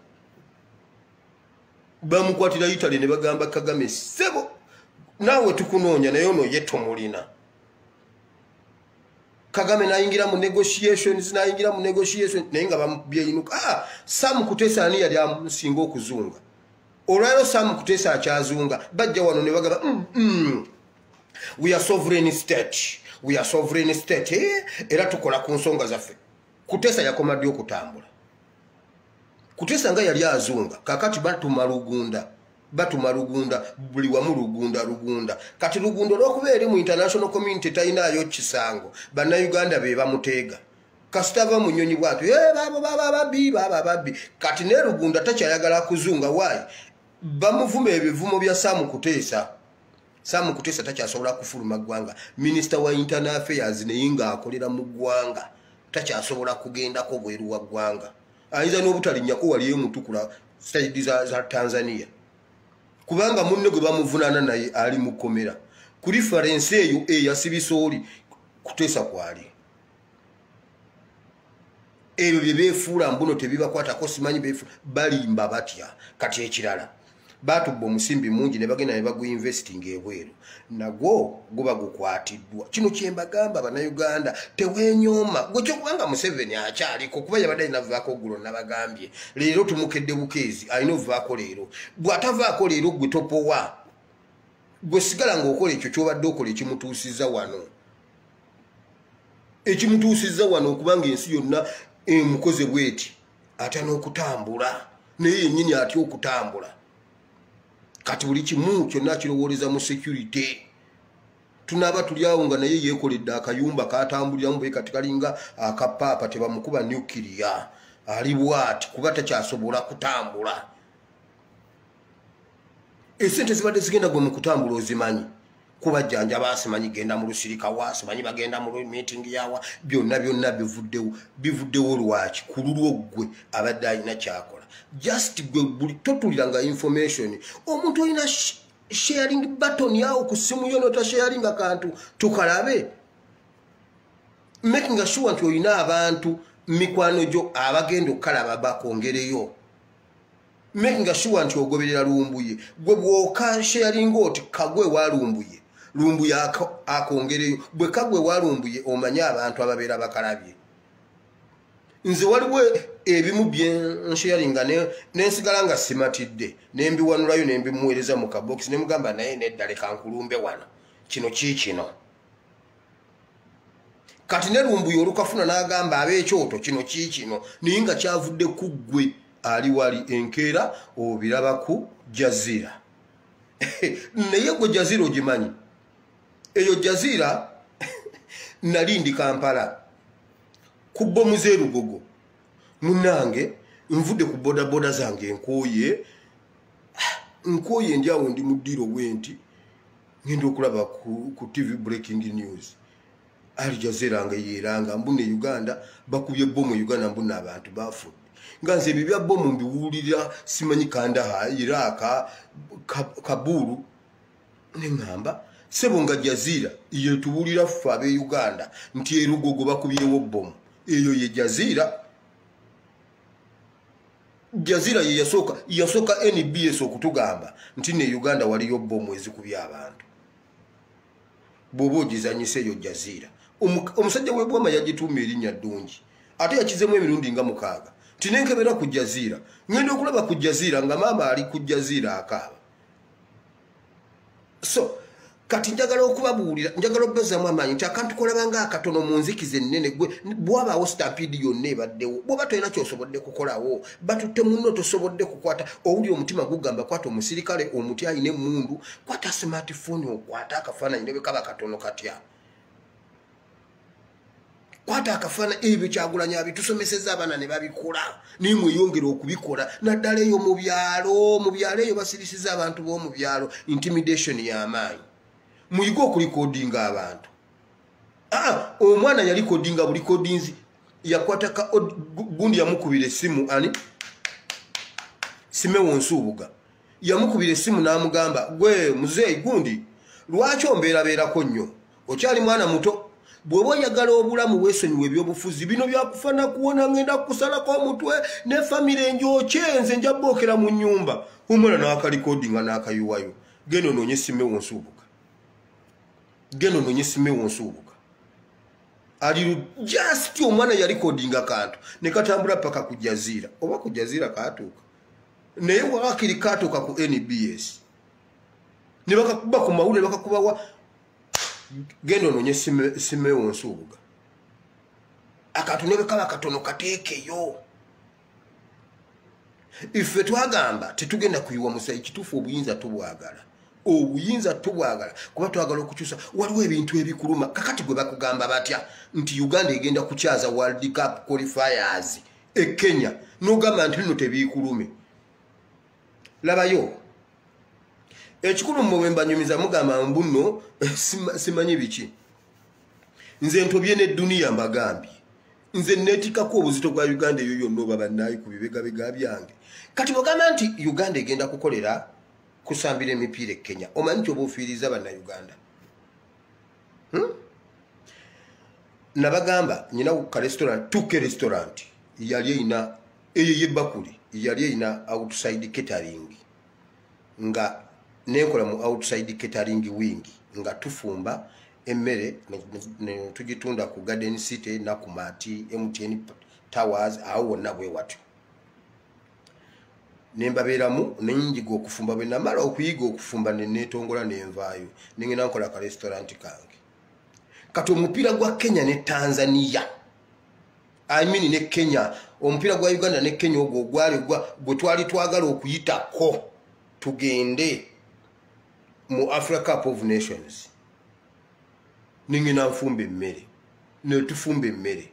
Italy ne bagamba Kagame sebo nawe tukunoonya naye ono yeto mulina Kagame nayingira mu negotiations naye nga bamubye yinuka Sam Kutesa ani yali amusinga okuzunga olwayo Sam Kutesa akyazunga bajja wano ne bagamba we are sovereign state era tukola ku nsonga zaffe Kutesa yakomadde okutambula Kutesa nga yali azunga kakati batuma lugunda buli wamu lugunda kati lugundo lw'okubeera mu international community tayinaayo kisango bannayuganda be bamuteega kasitava mu nnyonyi bwatu babbi kati ne lugunda takyayagala kuzunga waayi bamuvuma ebivumo bya Sam Kutesa takyasobola kufuluma ggwanga Minister wa Internal Affairs naye nga akolera mu ggwanga takyasobola kugendako bweru wa ggwanga ayinza n'obutalinnyako wali emutukula side za Tanzania kubanga munne gwe bamuvunaana naye ali mu kkomera ku reference eyo eyasibisooli Kutesa kwali ebyo bye beefuula mbuno tebibakwatako simanyi balimba batya kati ekirala batubba omusimbi mungi ne bagenda ne baguinvesting ebweru nagwo guba gukwatiddwa kino kyembagamba bannayuganda tewenyooma gwe kyokubanga Museveni akyaliko kuba yabadde navaako oggulo nabagambye leero tumukedde bukeezi alina ovaako leero bw'atavaako leero gwe topowa gwe sigala ng'okola ekyo kyobadde okola ekimutuusizza wano okubanga ensi yonna emukoze bweti atya n'okutambula naye yennyini atya okutambula kati buli kimu kyonna kirowooleza mu security tunaaba tulyawo nga naye yeekoledde akayumba katambuliramu bwe kati kalinga akapaapa tebamukuba nuclear ali bwati kuba takyasobola kutambula esente zibadde zigenda gwe mu kutambula ozimanyi kubajjanjaba asimanyi genda mu lusirika wa asimanyi bagenda mu meeting yawa byonna bivuddewo lwaki ku lulwo gwe abadde alina kyakola just gwe buli totuliranga information omuntu olina sharing button yawo ku simu yo notasharinga kantu tukalabe making sure nti olina abantu mikwano gyo abagenda okukalaba bakongereyo making sure nti ogoberera lumbuye gwe bwoka sharing oti kagwe walumbuye lumbuye akongereyo bwe kagwe walumbuye omanya abantu ababeera bakalabye nze waliwo ebimu byensharinga nensigala nga simatidde nembiwanulayo nembimuweereza mu kabox nemugamba naye neddale kankulumbe wano kino kikino kati ne lumbuye olukafuna n'agamba ab'ekyoto kino kikino naye nga kyavudde ku ggwe ali wali enkeera obiraba ku Jazira naye gwe Jazira ogimanyi eyo Jazira nali ndi Kampala ku bbomu z'erugogo munange nvudde ku bodaboda zange nkooye ndi awo ndi mu ddiiro bwenti ngenda okulaba ku TV breaking news ali Jazira nga yeeranga mbune Uganda bakubye bbomu Uganda mbune abantu bafudde nga nze ebyo bya bbomu mbiwulira simanyi Kandahar Iraq Kabulu neŋŋamba sebo nga Jazira yetuwulira ffe ab'e Uganda nti erugogo bakubyewo bbomu eyo ye Jazira ye yasooka NBS okutugamba nti ne Uganda waliyo bbomu ezikubye abantu bw'oba ogizanyisa eyo Jazira omusajja w'ebwama yagituuma erinnya ddungi ate yakizemu emirundi nga 6 tinenkebera ku Jazira ngenda okulaba ku Jazira nga maama ali ku Jazira akaaba so kati njagala okubabuulira njagala obbezamu amaanyi nti akantu kolabanga akatono mu nzikiza ennene gwe bwabaawo stampede yonna ebaddewo bw'oba tolina kyosobodde kukolawo batutte munno tosobodde kukwata owuli omutima gugamba kwata omusirikale omuti ayina emmundu kwata smartphone okwata akafaananyi ne bwe kaba katono katya kwata akafana ebyo Kyagulanyi abitusomeseza abana ne babikola nimwe yongera okubikola naddala eyo mu byalo eyo basirisiza abantu bo mu byalo intimidation y'amaanyi muyiga okulikodinga abantu omwana yali kodinga buli kodinzi yakwata gundi yamukubira essimu ani Simewo Nsubuga yamukubira essimu n'amugamba gwe muzeeyi gundi lwaki ombeerabeerako nnyo okyali mwana muto bw'oba oyagala obulamu weesonyiwa ebyobufuzi bino byakufana kuwona ngenda kukusalako omutwe ne famire njokyenze nja bookera mu nnyumba omwana n'akalikodinga n'akayuwayo genda onoonye Simewo Nsubuga ali just omwana yali kodinga kantu ne katambula paka ku Jazeera oba ku Jazeera kaatuuka naye wakiri kaatuuka ku NBS ne bakakuba ku mawulire bakakubawa genda onoonye Simewo Nsubuga akantu ne kaba katono kateekeyo ife twagamba tetugenda kuyiwa musayi kituufu obuyinza tubwagala kuba twagala okukyusa waliwo ebintu ebikuluma kakati gwe bakugamba batya nti Uganda egenda kukyaza World Cup qualifiers Kenya n'ogamba nti bino tebikulume labayo ekikulu mwe mbanyumiza mugamba mbuno simanyi biki nze ntobye ne dunia mbagambye nze netikako obuzito bwa Uganda eyo yonna oba bannayi ku bibegabega byange kati bagamba nti Uganda egenda kukolera kusambira emipiira Kenya omanyi nti obufiiriza bannayuganda nabagamba nyina ka restaurant tuke restaurant yali eyina eyebakuli yali eyina outside catering nga nenkola mu outside catering wing nga tufumba emmere ne tugitunda ku Garden City na ku Mati MTN Towers awo nabwe watyo nembabeeramu nenyiga okufumba bwe namala okuyiga okufumba netongola nenvaayo ningena nkola ka restaurant kange kati omupiira gwa Kenya ne Tanzania ne Kenya omupiira gwa Uganda ne Kenya ogwo gwali gwe twali twagala okuyitako tugende mu Africa Cup of Nations ningena nfumba emmere netufumba emmere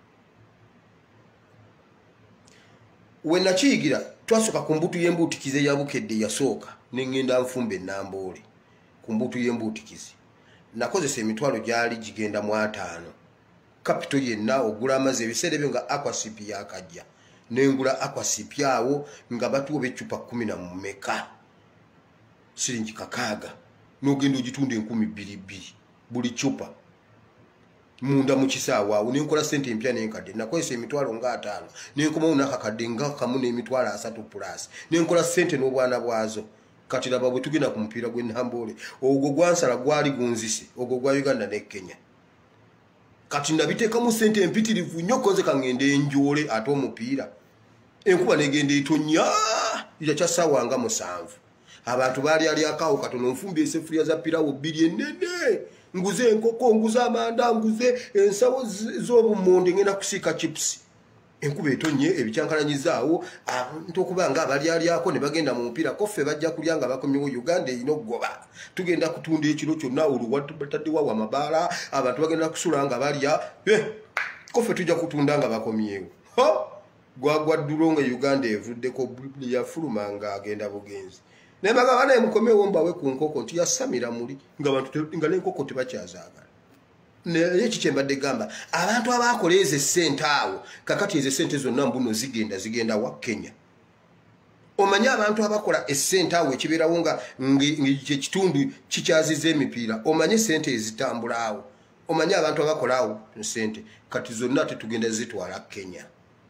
wenakiyigira twasoka ku mbutu y'embutikize ya Bukedde yasooka ningenda nfumba Namboole ku mbutu y'embutikize nakozesa emitwalo gyali gigenda mu 5 kapito yenna ogula amaze ebiseera byo nga Aquasip yakajja nengula Aquasip awo nga batuwo bechupa 10 na mmeka siringi kakaaga nogenda ogitunda 12,000 buli chupa munda mu kisaawa awo nenkola sente empya nenkadde nakozesa emitwalo nga 5 nenkomawo nakakadde nga kamu n'emitwalo 3 plus nenkola sente n'obwana bwazo kati laba bwe tugenda ku mupiira gwe Namboole ogwo gwansala gwali gunzise ogwo gwa Uganda ne Kenya kati ndabiteekamu sente empitirivu nnyo koze kangende enjoole ate omupiira enkuba negenda etonya yakya ssaawa nga 7 abantu baali ali akawo katono nfumbi esefulya za pirawo 2 ennene nguze enkoko nguze amanda nguze ensawo z'obumonde ngenda kusiika chips enkuba etonye ebicyankalanyizaawo abantu okuba nga abali alyako ne bagenda mu mupiira koffe bajja kulya nga bakomyewo Uganda erina okugoba tugenda kutunda ekiro kyonna oluwataddewawo amabaala abantu bagenda kusula nga balya koffe tujja kutunda nga bakomyewo gwagwa ddulo nga Uganda evuddeko yafuluma nga agenda bugenzi nembaga bana emukomewo mbawe ku nkoko nti yasamira muli nga abantu nga n'enkoko tebakyazaagala naye kikyembadde gamba abantu abakola ezo essente awo kakati ezo essente zonna mbuno zigenda wa Kenya omanyi abantu abakola essente awo ekibeerawo nga ekitundu kikyaziza emipiira omanyi essente ezitambula awo omanyi abantu abakola awo essente kati zonna tetugenda zitwala Kenya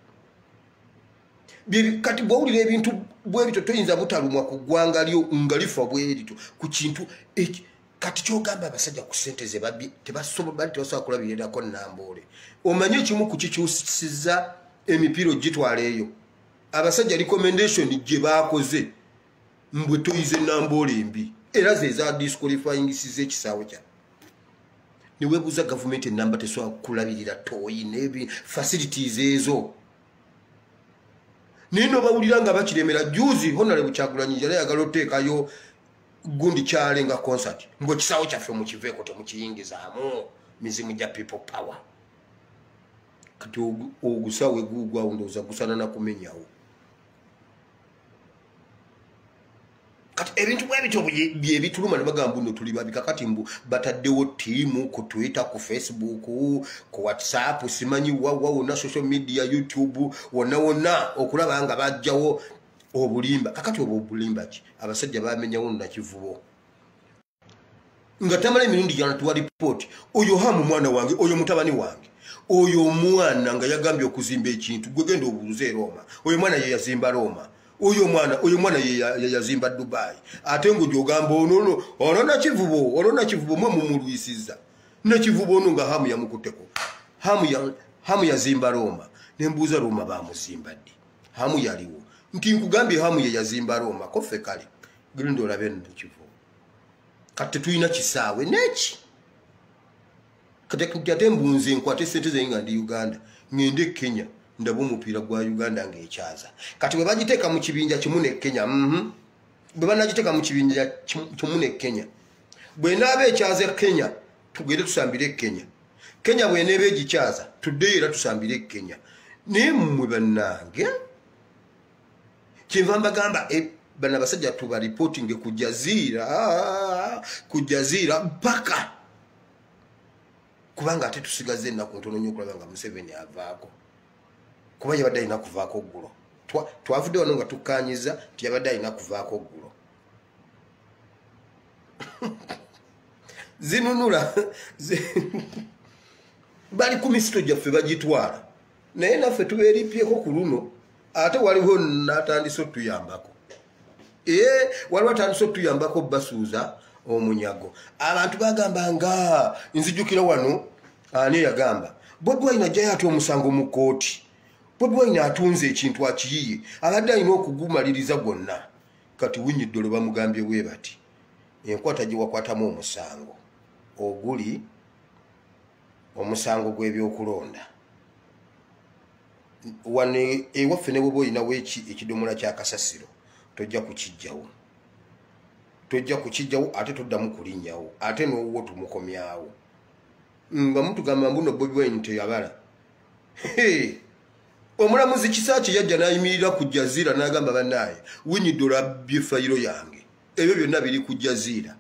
kati bwawulira ebintu bwebito toyinza butalumwa ku ggwanga lyo nga lifa bwerito ku kintu kati kyogamba abasajja ku ssente ze tebasobola kulabirirako Namboole omanyi ekimu ku kikyusiza emipiira ogitwala eyo abasajja recommendation gye baakoze mbwe toyize Namboole embi era ze za disqualifying z'ekisaawe kya niweebuuza gavumenti enamba tesobola kulabirira toyi n'ebi facilities ezo nino bawulira nga bakiremera juzi Honorable Kyagulanyi yali ayagala oteekayo gundi kyalenga concert ngo kisaawo kyaffe mukiveeko temukiyingizaamu mizimu gya people power kati ogusawe gugwa undoza kusana na kumenyawo kati ebintu bwebityo bye bituluma ne bagamba nno tuli babika kati mbu bataddewo tiimu ku Twitter ku Facebook ku WhatsApp simanyi wona social media YouTube wona okulaba nga bajjawo obulimba kakati obulimba ki abasajja bamenyawo na kivubo nga tamala emirundi jana tuwa report oyo hamu mwana wange oyo mutabani wange oyo mwana nga yagambye okuzimba ekintu gwegenda obuuze Roma oyo mwana ye yazimba Roma oyo mwana ye yazimba Dubai ate ngo jogamba ono na kivubo mwe mumulwisiza na kivubo ono nga hamu yamukuteko hamu yazimba Roma nembuuza Roma bamuzimba ddi hamu yaliwo nti nkugambye hamu ye yazimba Roma kofe kale gendo labe nkivubo kati tuyina kisaawe neki kati mbunze nkwate sente zenga ndi Uganda ngende Kenya ndabo omupiira gwa Uganda ng'ekyaza kati bwe bagiteeka mu kibinja kimu ne Kenya bwe banagiteeka mu kibinja kimu ne Kenya bwe naaba ekyaza Kenya tugende tusambire Kenya bwe neeba egikyaza tuddeyo era tusambire Kenya naye mmwe bannange kyenva mbagamba bana basajja tuba reporting ku Jazeera mpaka kubanga ate tusigaze ennaku ntono nnyo okulaba nga Museveni avaako kuba yabadde alina kuvaako ggulo twavudde wano nga tukkaanyiza nti yabadde alina kuvaako ggulo zinunula bali ku misito gyaffe bagitwala naye naffe tubeerippyeko ku luno ate waliwo natandise otuyambako waliwo atandise otuyambako basuuza omunyago abantu bagamba nga nzijukira wano ani yagamba Bobi Wine ajjayo ate omusango mu kooti Bobi Wine atunze ekintu akiyiye abadde alina okugumaliriza gwonna kati Winyiddolo bamugambye bwe bati enkwata gye wakwatamu omusango oguli omusango gw'ebyokulonda wane ewaffe ne bwe oyinawo ekidomola kya kasasiro tojja kukijjawo ate toddamu kulinnyawo ate n'owwo tumukomyawo nga mutugamba mbuno Bobi Wine teyabala omulamuzi Kisaaki yajja n'ayimirira ku Jazeera n'agamba bannaaye Winyiddolo abbye fayiro yange ebyo byonna biri ku Jazeera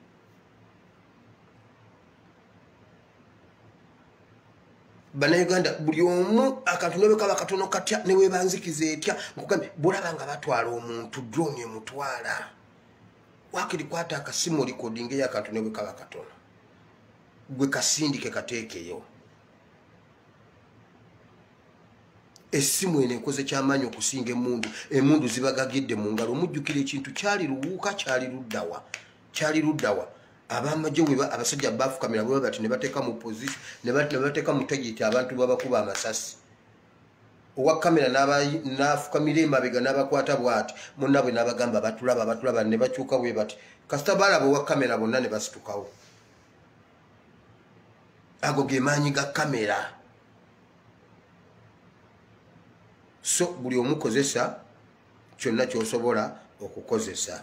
Bannayuganda buli omu akantu ne kaba katono katya ne weebanzikiza etya nkugambye bulaba nga batwala omuntu drone emutwala wakiri kwata akasimu recording y'akantu ne kaba katono gwe kasindike kateekeyo essimu ene ekoze kyamaanyi okusinga emundu zibagagidde mu ngalo omujjukira ekintu kyali luwuuka kyali luddawa abamajjo weba abasajja bafukamira bwe bati ne bateeka mu position ne bateeka mu target abantu babakuba amasasi owa kamera n'afukamira emabega n'abakwata bwati munnabwe n'abagamba batulaba ne bakyuka bwe bati kasita balaba owa kamera bonna ne basitukawo ago ge maanyi ga kamera so buli omukozesa kyonna ky'osobola okukozesa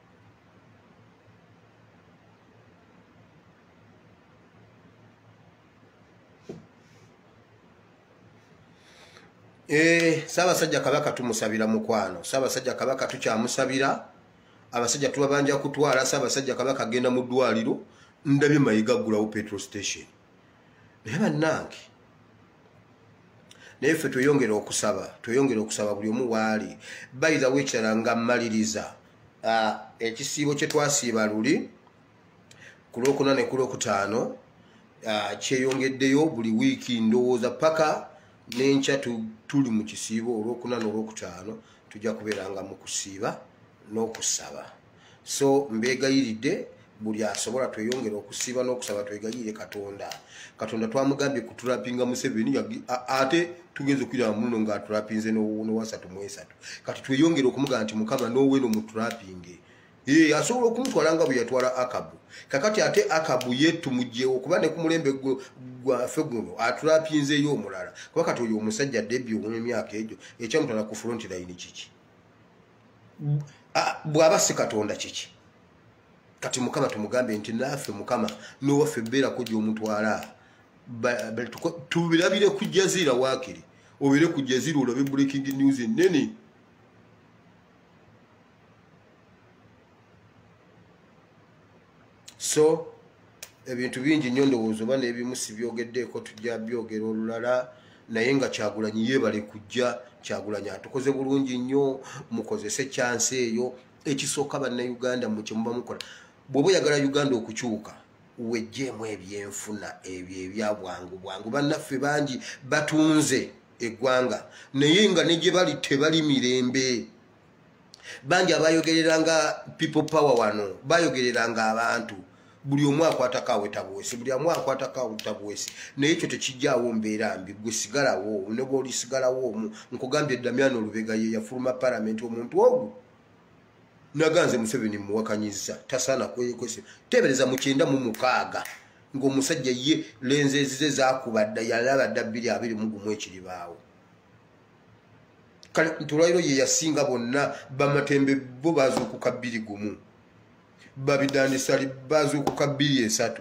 Ssaabasajja Kabaka tumusabira mukwano Ssaabasajja Kabaka tukyamusabira abasajja tubabanja kutwala Ssaabasajja Kabaka agenda mu ddwaliro ndabye Mayiga aggulawo petrol station naye bannange naye ffe tweyongera okusaba buli omu waali by the way ekirala nga mmaliriza ekisiibo kye twasiiba luli ku Lwokuna ne ku Lwokutaano kyeyongeddeyo buli wiiki ndowooza paka n'enkya tuli mu kisiibo Olwokuna n'Olwokutaano tujja kubeeranga mu kusiiba n'okusaba so mbeegayiridde buli asobola tweyongera okusiiba n'okusaba twegayirire Katonda twamugambye kutulapinga Museveni ate tugenze okwira muno ng'atulapinze n'owasatu mu esatu kati tweyongere okumugamba nti Mukama n'owe n'omutulapinge asobola okumutwala nga bwe yatwala Akabu kakati ate Akabu ye tumugyewo kuba ne ku mulembe gwaffe guno atulapinzeeyo omulala kuba kati oyo omusajja Debby ow'emyaka egyo ekyamutwala ku front line kiki bw'aba si Katonda kiki kati Mukama tumugambe nti naffe Mukama n'owaffe beerako gy'omutwala tubirabire ku Jazira Wakiri obire ku Jazira olabe breaking news nene so ebintu bingi nnyo ndowooza oba n'ebimu sibyogeddeeko tujja byogera olulala naye nga Kyagulanyi yeebale kujja Kyagulanyi atukoze bulungi nnyo mukozese chance eyo ekisooka bannayuganda mu kye muba mukola bw'oba oyagala Uganda okukyuka wejjeemu ebyenfuna ebyo ebyabwangu bwangu bannaffe bangi batunze eggwanga naye nga ne gye bali tebali mirembe bangi abayogereranga people power wano bayogereranga abantu buli omu akwatako tabuwesi buli omu akwatako tabuwesi naye ekyo tekijjaawo mbeera mbi gwe sigalawo ne bw'olisigalawo nkugambye Damiano Lubega ye yafuluma palamenti omuntu ogwo naganze Museveni muwakanyiza tasaana kwese tebereza mu 96 ng'omusajja ye lenze zize zakubadda yalabadda 221 ekiribaawo kale ntulwairo ye yasinga bonna bamatembe bo bazuukuka 21 babidandisali bazuukuka 23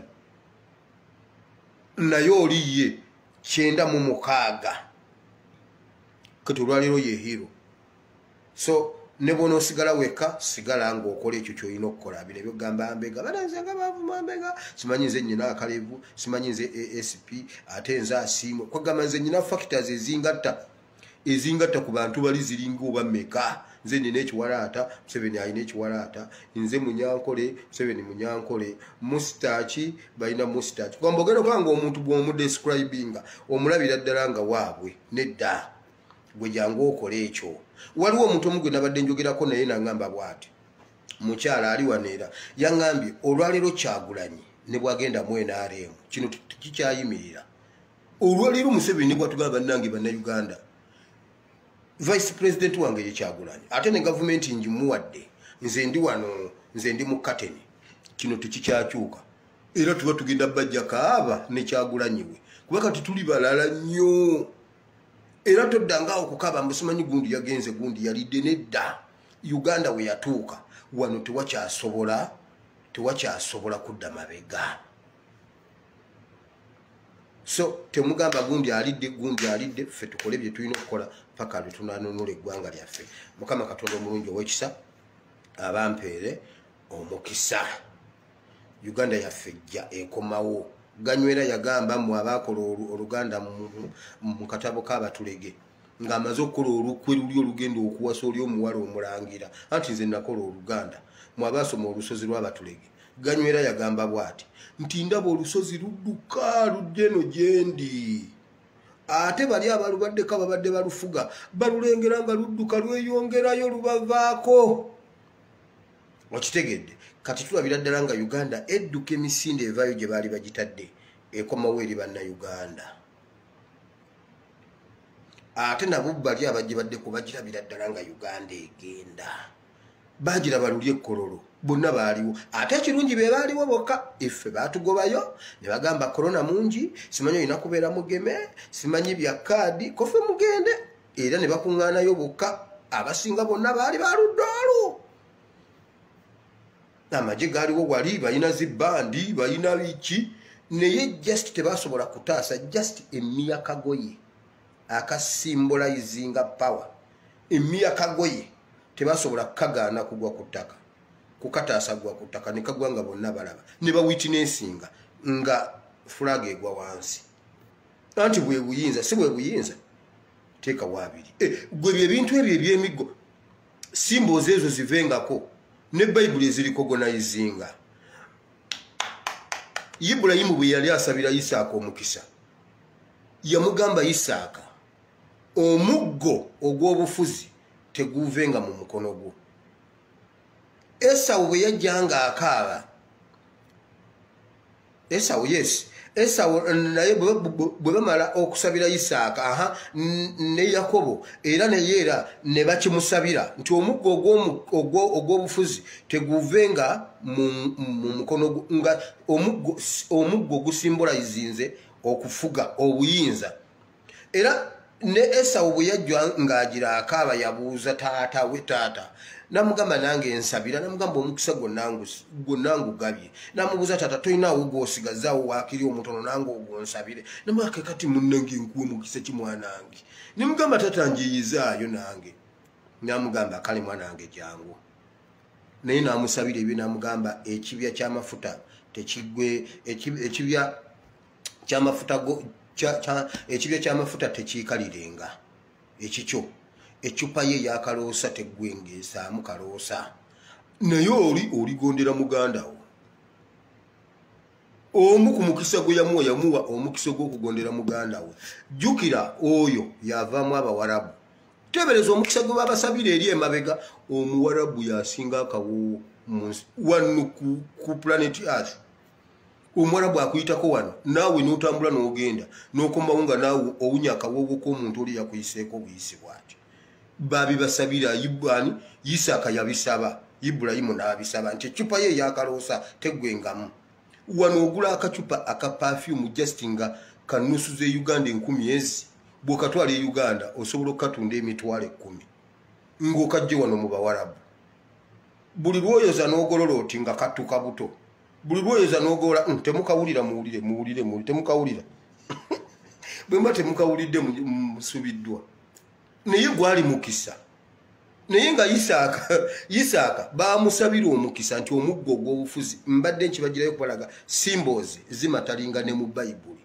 naye oli ye 96 katulwaliro ye hero so ne bono sigala weka sigala ng'okola ekyo ky'olina okukola bino ebyogamba Mbega bananzanga bavuma Mbega simanyi nze nnyina Akalevu simanyi nze ASP ate nze Asiimwe kwagamba nze nnyina factors ezingatta ku bantu bali ziringa oba meka nze nina ekiwalaata Museveni alina ekiwalaata nze Munyankole Museveni Munyankole Mustachi balina Mustachi kwamba ogenda kwanga omuntu bw'omudescribinga omulabira ddala nga waabwe nedda gwe jangu okole ekyo waliwo omuntu omugwe nabadde njogerako naye nangamba bw'ati mukyala ali waneera yaŋŋambye olwaleero Kyagulanyi ne bwagenda mu NRM kino tikikyayimirira olwaleero Museveni bw'atugamba bannange bannayuganda vice president wange ye Kyagulanyi ate ne gavumenti ngimuwadde nze ndi wano nze ndi mu kateni kino tikikyakyuka era tuba tugenda bajja kaaba ne Kyagulanyi we kuba kati tuli balala nnyo era toddanga okukaba mbusimanyi gundi yagenze gundi yalidde nedda Uganda we yatuuka wano tewakyasobola kudda mabega so temugamba gundi alidde ffe tukole bye tulina okukola paka lwe tunanunula eggwanga lyaffe Mukama Katonda omulungi ow'ekisa abampeere omukisa Uganda yaffe jja ekomawo Ganywera yagamba mu abakola oluganda mu katabo k'abatulege ng'amaze okukola olukwe luli olugenda okuwasa oli omuwala omulangira anti nze nakola oluganda mu abasoma olusozi lw'abatulege Ganywera yagamba bw'ati nti ndaba olusozi ludduka lujja eno gyendi ate bali abalubaddeko ababadde balufuga balulengera nga ludduka lweyongerayo lubavaako okitegedde kati tulabira ddala nga Uganda edduka emisinde evaayo gye baali bagitadde ekomawo eri bannayuganda ate nabo bali abajje baddeko bagirabira ddala nga Uganda egenda bagiraba luli ekkololo bonna baaliwo ate ekirungi be baaliwo bokka effe baatugobayo ne bagamba korona mungi simanyi olina kubeera mugeme simanyi bya kaadi kofe mugende era ne bakuŋŋaanayo bokka abasinga bonna baali baludda olwo amagye gaaliwo wali balina zibbandi balina biki naye just tebasobola kutaasa just emmiya kagoye akasymbolizinga power emmiya kagoye tebasobola kukagaana kugwa ku ttaka kukataasa gwa ku ttaka ne kagwa nga bonna balaba ne bawitinesinga nga fulaga egwa wansi anti bwe buyinza si bwe buyinza teeka waabiri gwe byebintu ebyo ebyemiggo simbozi ezo zivengako ne Bayibuli eziriko gonayizinga Ibulayimu bwe yali asabira Isaaka omukisa yamugamba Isaaka omuggo ogw'obufuzi teguvenga mu mukono gwo Esawu bwe yajjanga akaaba Esawu naye bwe bamala okusabira Isaaka ne Yakobo era neyeera ne bakimusabira nti omuggo ogw'obufuzi teguvenga mu mukono nga omuggo gusimbolayizinze okufuga obuyinza era ne Esau bwe yajja ng'agira akaaba yabuuza taata we taata namugamba nange nsabira namugamba omukisa gwonna ngugabye namubuuza taata tolinaawo gw'osigazaawo waakiri omutono nange ogwonsabire namwake kati munnange nkuwe mukisa ki mwanange nimugamba taata njiyizaayo nange namugamba kale mwanange jangu naye namusabira ebyo namugamba ekibya ky'amafuta tekigwe ekibya ky'amafuta tekiikalirenga ekikyo ecupa ye yakaloosa teggwengeesaamu kaloosa naye oligondera mugandawo omu ku mukisa gwe yamuwa omukisa gw'okugondera mugandawe jjukira oyo yavaamu abawarabu tebereza omukisa gwe babasabira eri emabega omuwarabu yasinga akawoowo wano ku planet earth omuwarabu akuyitako wano naawe n'otambula n'ogenda n'okomawo nga naawe owunya akawoowo k'omuntu oli yakuyiseeko buyisi bw'ati babibasabira Isaaka yabisaba Ibulayimu n'abisaba nti ecupa ye yakaloosa teggwengamu wano ogula akacupa aka perfume just nga kanusu ze Uganda 10,000 bw'okatwala e Uganda osobola okukatunda emitwalo 10 ng'okajje wano mu bawarabu buli lwoyoza n'ogolola oti nga kattuka buto buli lwoyoza n'ogolola temukawulira muwulire temukawulira bwe mba temukawulidde musubiddwa naye gwali mukisa naye nga Isaaka bamusabira omukisa nti omuggo gw'obufuzi mbadde nkibagirayo kubalaga symbols zimatalinga ne mu Bayibuli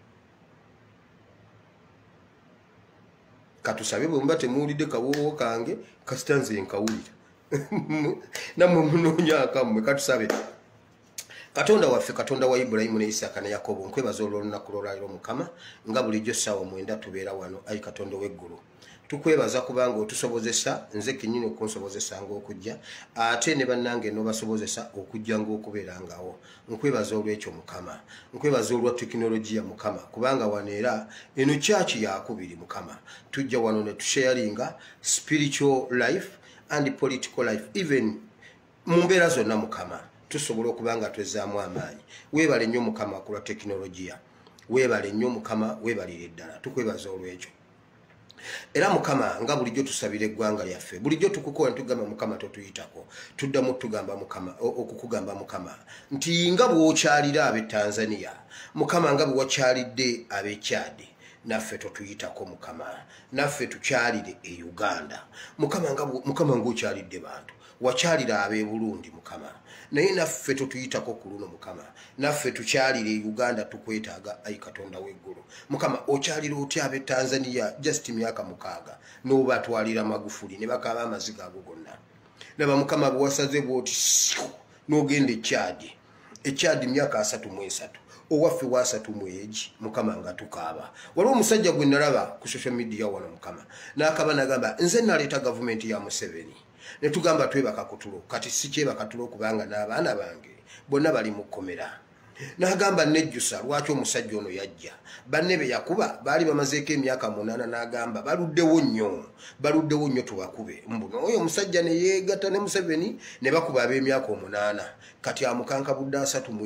katusabe bwe mba temuwulidde kawoowo kange kasita nze nkawulira namwe munoonya akammwe katusabe Katonda waffe Katonda wa Ibulayimu ne Isaaka ne Yakobo nkwebaza olw'olunaku lw'olwaleero Mukama nga bulijjo ssaawa 9 tubeera wano ayi Katonda w'eggulu tukwebaza kubanga otusobozesa nze kennyini okunsobozesa ng'okujja ate ne bannange n'obasobozesa okujja ng'okubeerangawo nkwebaza olw'ekyo Mukama nkwebaza olwa tekinologiya Mukama kubanga wano era eno kyaki yakubiri Mukama tujja wano ne tusharinga spiritual life and political life even mu mbeera zonna Mukama tusobola okubanga twezzaamu amaanyi weebale nnyo Mukama ku lwa tekinologiya weebale nnyo Mukama weebalire ddala tukwebaza olw'ekyo era Mukama nga bulijjo tusabira eggwanga lyaffe bulijjo tukukola ntugamba Mukama totuyitako tuddamu tugamba Mukama okukugamba Mukama nti nga bw'okyalira ab'e Tanzania Mukama nga bwe wakyalidde ab'e Chad naffe totuyitako Mukama naffe tukyalire e Uganda Mukama ng'okyalidde bantu wakyalira ab'e Burundi Mukama naye naffe totuyitako ku luno Mukama naffe tukyalire e Uganda tukwetaaga ayi Katonda w'eggulu Mukama okyalira otya ab'e Tanzania just myaka 6 n'obatwalira Magufuli ne bakaaba amaziga ago gonna laba Mukama bwe wasaze bw'oti n'ogenda e Chad myaka 33 owaffe wa 3 Mukama nga tukaaba waliwo omusajja gwe nalaba ku social media wano Mukama n'akaba nagamba nze naleeta gavumenti ya Museveni ne tugamba twebaka kutulo kati si kyebaka tulo kubanga n'abaana bange bonna bali mu kkomera n'agamba nejjusa lwaki omusajja ono yajja banne be yakuba baali bamazeeko emyaka 8 n'agamba baluddewo nnyo tubakube mbuno oyo omusajja ne yeegatta ne Museveni ne bakuba ab'emyaka 8 kati amukanka budde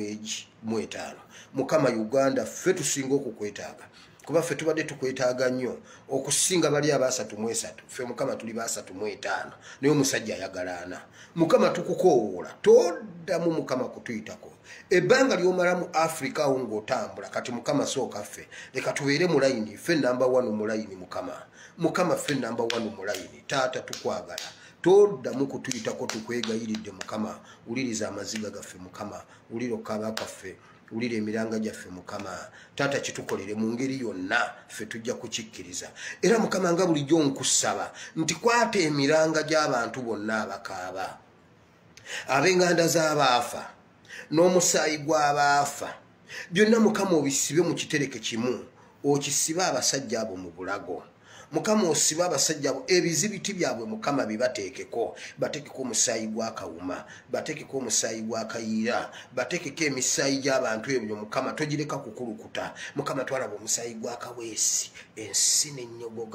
35 Mukama Uganda ffe tusinga okukwetaaga kuba ffe tubadde tukwetaaga nnyo okusinga bali aba 33 ffe Mukama tuli ba 35 naye omusajja ayagalaana Mukama tukukoowoola toddamu Mukama kutuyitako ebbanga ly'omala mu Africa awo ng'otambula kati Mukama sooka ffe leka tubeere mu layini ffe namba 1 mu layini Mukama ffe namba 1 mu layini taata tukwagala toddamu kutuyitako tukwegayiridde Mukama wuliriza amaziga gaffe Mukama wulira okaaba kwaffe wulira emiranga gyaffe Mukama taata kitukolere mu ngeri yonna ffe tujja kukikkiriza era Mukama nga bulijjo nkusaba nti kwata emiranga gy'abantu bonna abakaaba ab'enganda z'abaafa n'omusaayi gw'abaafa byonna Mukama obisibe mu kitereke kimu okisibe abasajja abo mu bulago Mukama osiba abasajja abo ebizibiti byabwe Mukama bibateekeko bateekeko omusaayi gwa kawuma bateekeko omusaayi gwa kayiira bateekeko emisaayi gy'abantu ebyo Mukama togireka kukulukuta Mukama twalaba omusaayi gwa kaweesi ensi n'ennyogoga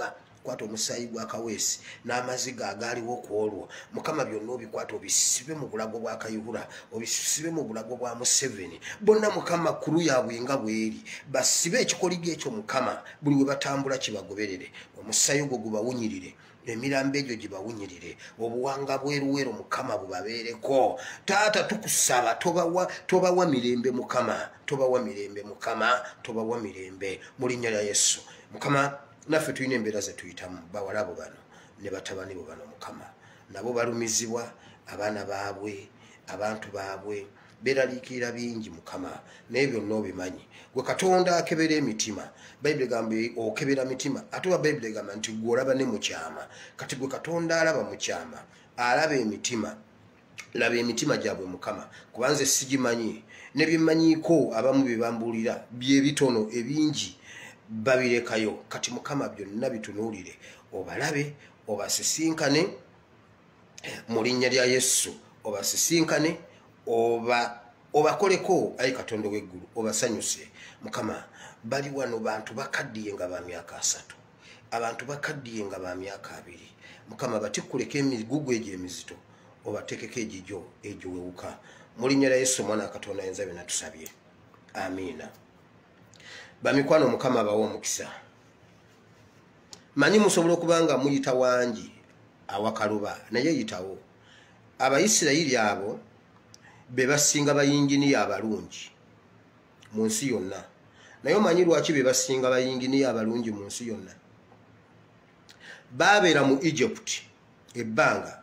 kwata omusaayi gwa kaweesi n'amaziga agaaliwo ku olwo mukama byonna obikwata obisibe mu bulago bwa kayihura obisibe mu bulago bwa Museveni bonna mukama kuru yaabwe nga bweri basibe ekikoligo ekyo mukama buli we batambula kibagoberere omusaayi ogwo gubawunyirire emirambo egyo gibawunyirire obuwanga bweruwero mukama bubabeereko taata tukusaba tobawa mirembe mukama tobawa mirembe mukama tobawa mirembe mu linnya lya Yesu mukama naffe tulina embeera ze tuyitamu bawala abo bano ne batabani bo bano mukama nabo balumizibwa abaana baabwe abantu baabwe beraliikirira bingi mukama naye byonna obimanyi gwe Katonda akebera emitima Bayibuli egamba okebera mitima ate wa Bayibuli egamba nti gwe olaba ne mu kyama kati gwe Katonda alaba mu kyama alaba emitima laba emitima gyabwe mukama kubanze sigimanyi ne byemanyiiko abamu bye bambulira bye bitono ebingi babirekayo kati mukama byonna bitunuulire obalabe obasisinkane mu linnya lya Yesu obasisinkane obakoleko ayi Katonda w'eggulu obasanyuse mukama bali wano bantu bakaddiye nga ba myaka 3 abantu bakaddiye nga ba myaka 2 mukama batikuleka emigugu egyo emizito obatekeko egijjo egiwewuka mu linnya lya Yesu mwana Katonda yenza byonna tusabye amiina bamikwano mukama bawo omukisa manyi musobola okubanga muyita wangi awakaluba naye yitawo Abayisirayiri abo be basinga bayinginiya abalungi mu nsi yonna naye omanyi lwaki be basinga bayinginiya abalungi mu nsi yonna babeera mu Egypt ebbanga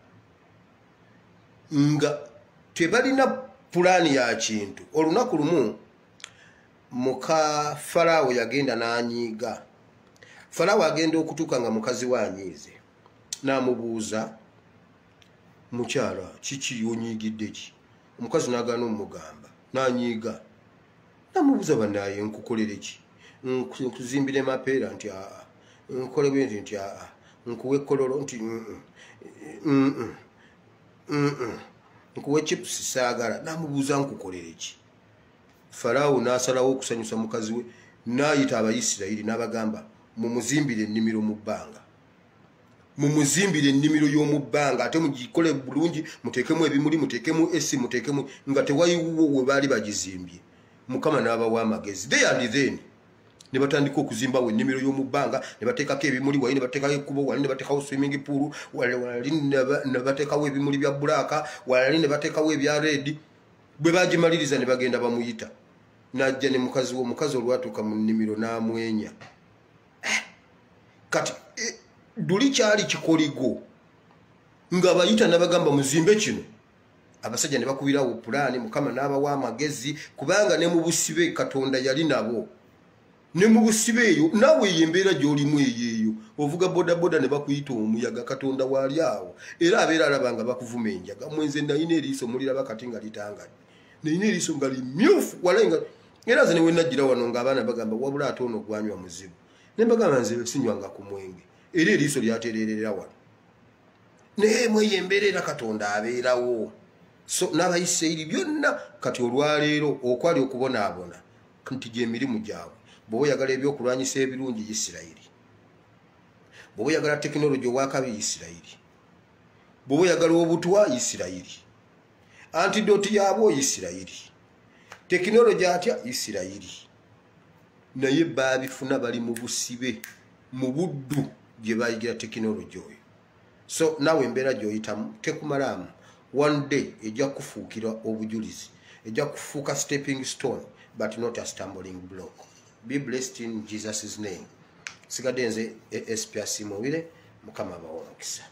nga tebalina pulaani ya kintu olunaku lumu muka Farawo yagenda n'anyiiga Farawo agenda okutuuka nga mukazi we anyiize n'amubuuza mukyala kiki onyiigidde ki omukazi n'agaana omugamba n'anyiiga n'amubuuza bannaye nkukolere ki nkuzimbire mapeera nti aa nkole bwenti nti aa nkuwe ekkololo nti nkuwe chipusi saagala n'amubuuza nkukolere ki Farawo n'asalawo okusanyusa mukazi we n'ayita Abayisirayiri n'abagamba mumuzimbire ennimiro mu bbanga mumuzimbire ennimiro y'omu bbanga ate mugikole bulungi muteekemu ebimuli muteekemu esi muteekemu nga tewayiwo we baali bagizimbye mukama n'abawa amagezi they and then ne batandika okuzimbawo ennimiro y'omu bbanga ne bateekako ebimuli wali ne bateekawo ekkubo wali ne bateekawo swimming pool wali ne bateekawo ebimuli bya bbulaaka wali ne bateekawo ebya red bwe bagimaliriza ne bagenda bamuyita n'ajja ne mukazi omukazi olwatuuka mu nnimiro n'amwenya kati duli kyali kikoligo nga bayita n'abagamba muzimbe kino abasajja ne bakubirawo pulaani mukama n'abawa amagezi kubanga ne mu busibe Katonda yali nabo ne mu busibe eyo nawe yembeera gy'olimu eyeeyo ovuga bodaboda ne bakuyita omuyaga Katonda waali awo era abeera alabanga bakuvuma enjaga mwenze nalina eriiso muliraba kati nga litangadde nalina eriiso nga limyufu walenga era nze ne we najjira wano ng'abaana bagamba wabula ate ono gwanywa muzibu ne mbagamba nze sinywanga ku mwenge era eriiso lyatereerera wano naye mweyembeerera Katonda abeerawo so n'Abayisirayiri byonna kati olwaleero okwali okubonaabona nti gy'emirimu gyabwe bw'oba oyagala ebyokulwanyisa ebirungi Isirayiri bw'oba oyagala tekinologi owakabi Isirayiri bw'oba oyagala obutwa Isirayiri antidoti yaabwo Isirayiri tekinologi atya Isirayiri naye baabifuna bali mu busibe mu buddu gye bayigira tekinologi oyo so nawe embeera gy'oyitamu tekumalamu one day ejja kufuukira obujulizi ejja kufuuka stepping stone but not a stumbling block. Be blessed in Jesus' name. Sigadde nze SPC Mubire mukama bawo omukisa.